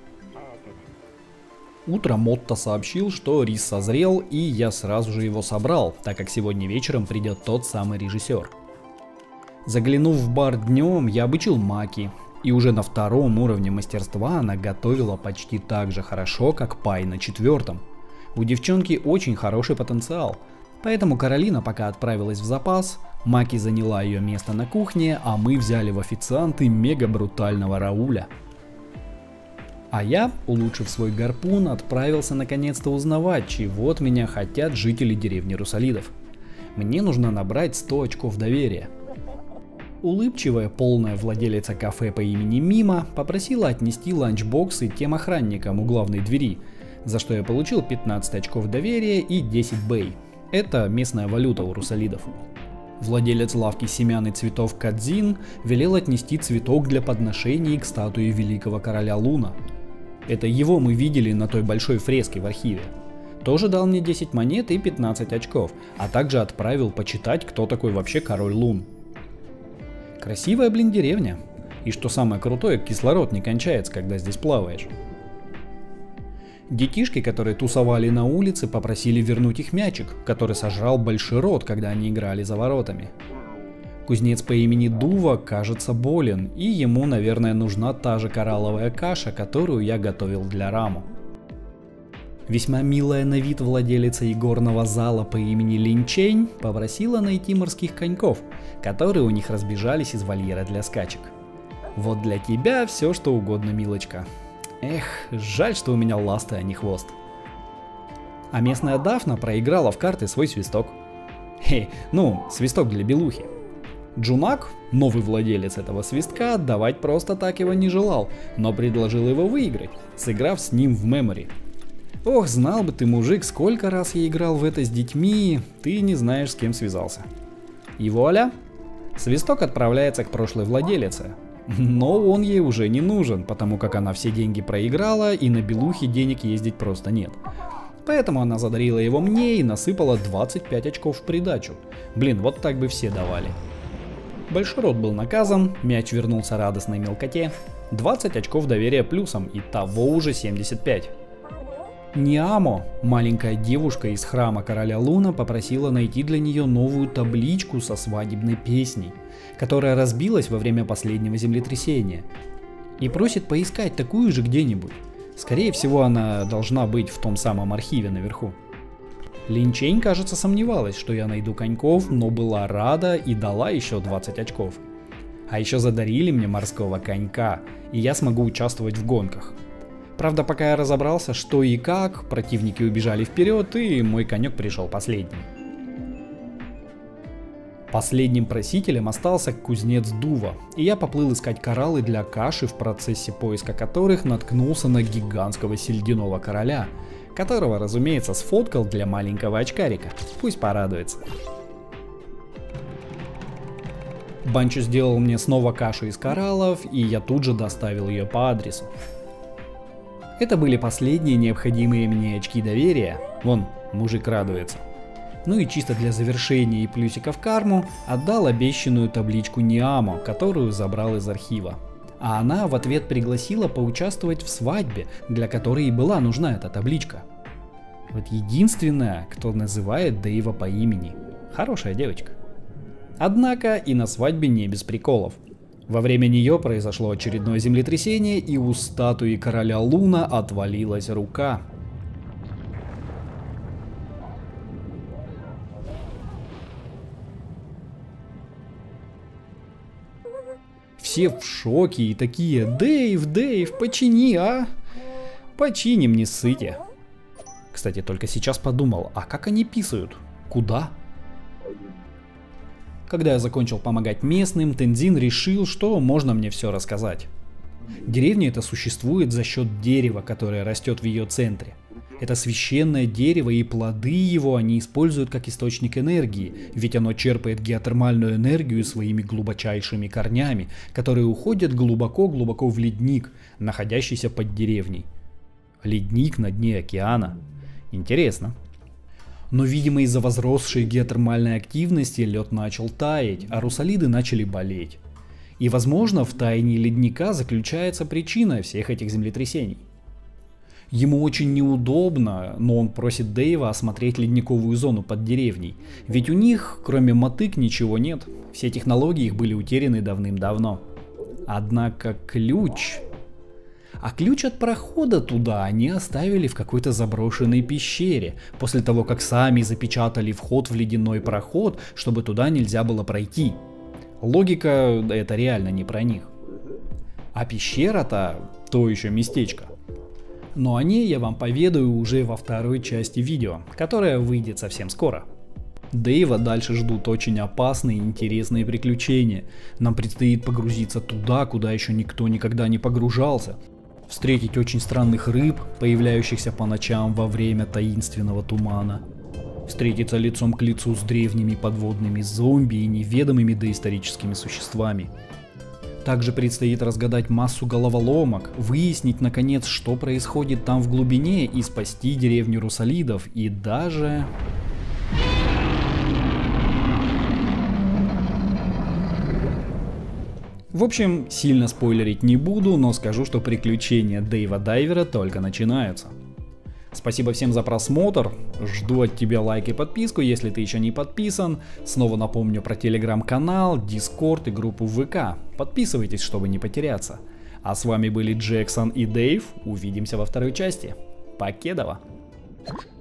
Утром Мотто сообщил, что рис созрел, и я сразу же его собрал, так как сегодня вечером придет тот самый режиссер. Заглянув в бар днем, я обучил Маки, и уже на 2-м уровне мастерства она готовила почти так же хорошо, как Пай на 4-м. У девчонки очень хороший потенциал, поэтому Каролина пока отправилась в запас, Маки заняла ее место на кухне, а мы взяли в официанты мега брутального Рауля. А я, улучшив свой гарпун, отправился наконец-то узнавать, чего от меня хотят жители деревни Русалидов. Мне нужно набрать 100 очков доверия. Улыбчивая, полная владелица кафе по имени Мима попросила отнести ланчбоксы тем охранникам у главной двери, за что я получил 15 очков доверия и 10 бэй. Это местная валюта у русалидов. Владелец лавки семян и цветов Кадзин велел отнести цветок для подношений к статуе великого короля Луна. Это его мы видели на той большой фреске в архиве. Тоже дал мне 10 монет и 15 очков, а также отправил почитать, кто такой вообще король Лун. Красивая, блин, деревня. И что самое крутое, кислород не кончается, когда здесь плаваешь. Детишки, которые тусовали на улице, попросили вернуть их мячик, который сожрал Большерот, когда они играли за воротами. Кузнец по имени Дува, кажется, болен, и ему, наверное, нужна та же коралловая каша, которую я готовил для Раму. Весьма милая на вид владелица игорного зала по имени Линчень попросила найти морских коньков, которые у них разбежались из вольера для скачек. Вот для тебя все что угодно, милочка. Эх, жаль, что у меня ласты, а не хвост. А местная Дафна проиграла в карты свой свисток. Свисток для белухи. Джунак, новый владелец этого свистка, давать просто так его не желал, но предложил его выиграть, сыграв с ним в мемори. Ох, знал бы ты, мужик, сколько раз я играл в это с детьми, ты не знаешь, с кем связался. И вуаля, свисток отправляется к прошлой владелице. Но он ей уже не нужен, потому как она все деньги проиграла и на белухе денег ездить просто нет. Поэтому она задарила его мне и насыпала 25 очков в придачу. Блин, вот так бы все давали. Большерот был наказан, мяч вернулся радостной мелкоте. 20 очков доверия плюсом, и того уже 75. Ниамо, маленькая девушка из храма короля Луна, попросила найти для нее новую табличку со свадебной песней, которая разбилась во время последнего землетрясения. И просит поискать такую же где-нибудь. Скорее всего, она должна быть в том самом архиве наверху. Линчень, кажется, сомневалась, что я найду коньков, но была рада и дала еще 20 очков. А еще задарили мне морского конька, и я смогу участвовать в гонках. Правда, пока я разобрался, что и как, противники убежали вперед, и мой конек пришел последним. Последним просителем остался кузнец Дува, и я поплыл искать кораллы для каши, в процессе поиска которых наткнулся на гигантского сельдяного короля, которого, разумеется, сфоткал для маленького очкарика. Пусть порадуется. Банчо сделал мне снова кашу из кораллов, и я тут же доставил ее по адресу. Это были последние необходимые мне очки доверия. Вон, мужик радуется. Ну и чисто для завершения и плюсика в карму отдал обещанную табличку Ниамо, которую забрал из архива. А она в ответ пригласила поучаствовать в свадьбе, для которой и была нужна эта табличка. Вот единственная, кто называет Дэйва по имени. Хорошая девочка. Однако и на свадьбе не без приколов. Во время нее произошло очередное землетрясение, и у статуи короля Луна отвалилась рука. Все в шоке и такие: Дэйв, почини, а? Починим, не ссыте. Кстати, только сейчас подумал, а как они писают? Куда? Когда я закончил помогать местным, Тензин решил, что можно мне все рассказать. Деревня эта существует за счет дерева, которое растет в ее центре. Это священное дерево, и плоды его они используют как источник энергии, ведь оно черпает геотермальную энергию своими глубочайшими корнями, которые уходят глубоко-глубоко в ледник, находящийся под деревней. Ледник на дне океана. Интересно. Но, видимо, из-за возросшей геотермальной активности лед начал таять, а русалиды начали болеть. И, возможно, в таянии ледника заключается причина всех этих землетрясений. Ему очень неудобно, но он просит Дэйва осмотреть ледниковую зону под деревней, ведь у них, кроме мотык, ничего нет, все технологии их были утеряны давным-давно. Однако ключ... А ключ от прохода туда они оставили в какой-то заброшенной пещере, после того, как сами запечатали вход в ледяной проход, чтобы туда нельзя было пройти. Логика это реально не про них. А пещера-то то еще местечко. Но о ней я вам поведаю уже во второй части видео, которая выйдет совсем скоро. Дэйва дальше ждут очень опасные и интересные приключения. Нам предстоит погрузиться туда, куда еще никто никогда не погружался. Встретить очень странных рыб, появляющихся по ночам во время таинственного тумана. Встретиться лицом к лицу с древними подводными зомби и неведомыми доисторическими существами. Также предстоит разгадать массу головоломок, выяснить наконец, что происходит там в глубине, и спасти деревню русалидов, и даже... В общем, сильно спойлерить не буду, но скажу, что приключения Дэйва Дайвера только начинаются. Спасибо всем за просмотр, жду от тебя лайк и подписку, если ты еще не подписан. Снова напомню про телеграм-канал, дискорд и группу ВК. Подписывайтесь, чтобы не потеряться. А с вами были Джексон и Дэйв, увидимся во второй части. Покедова!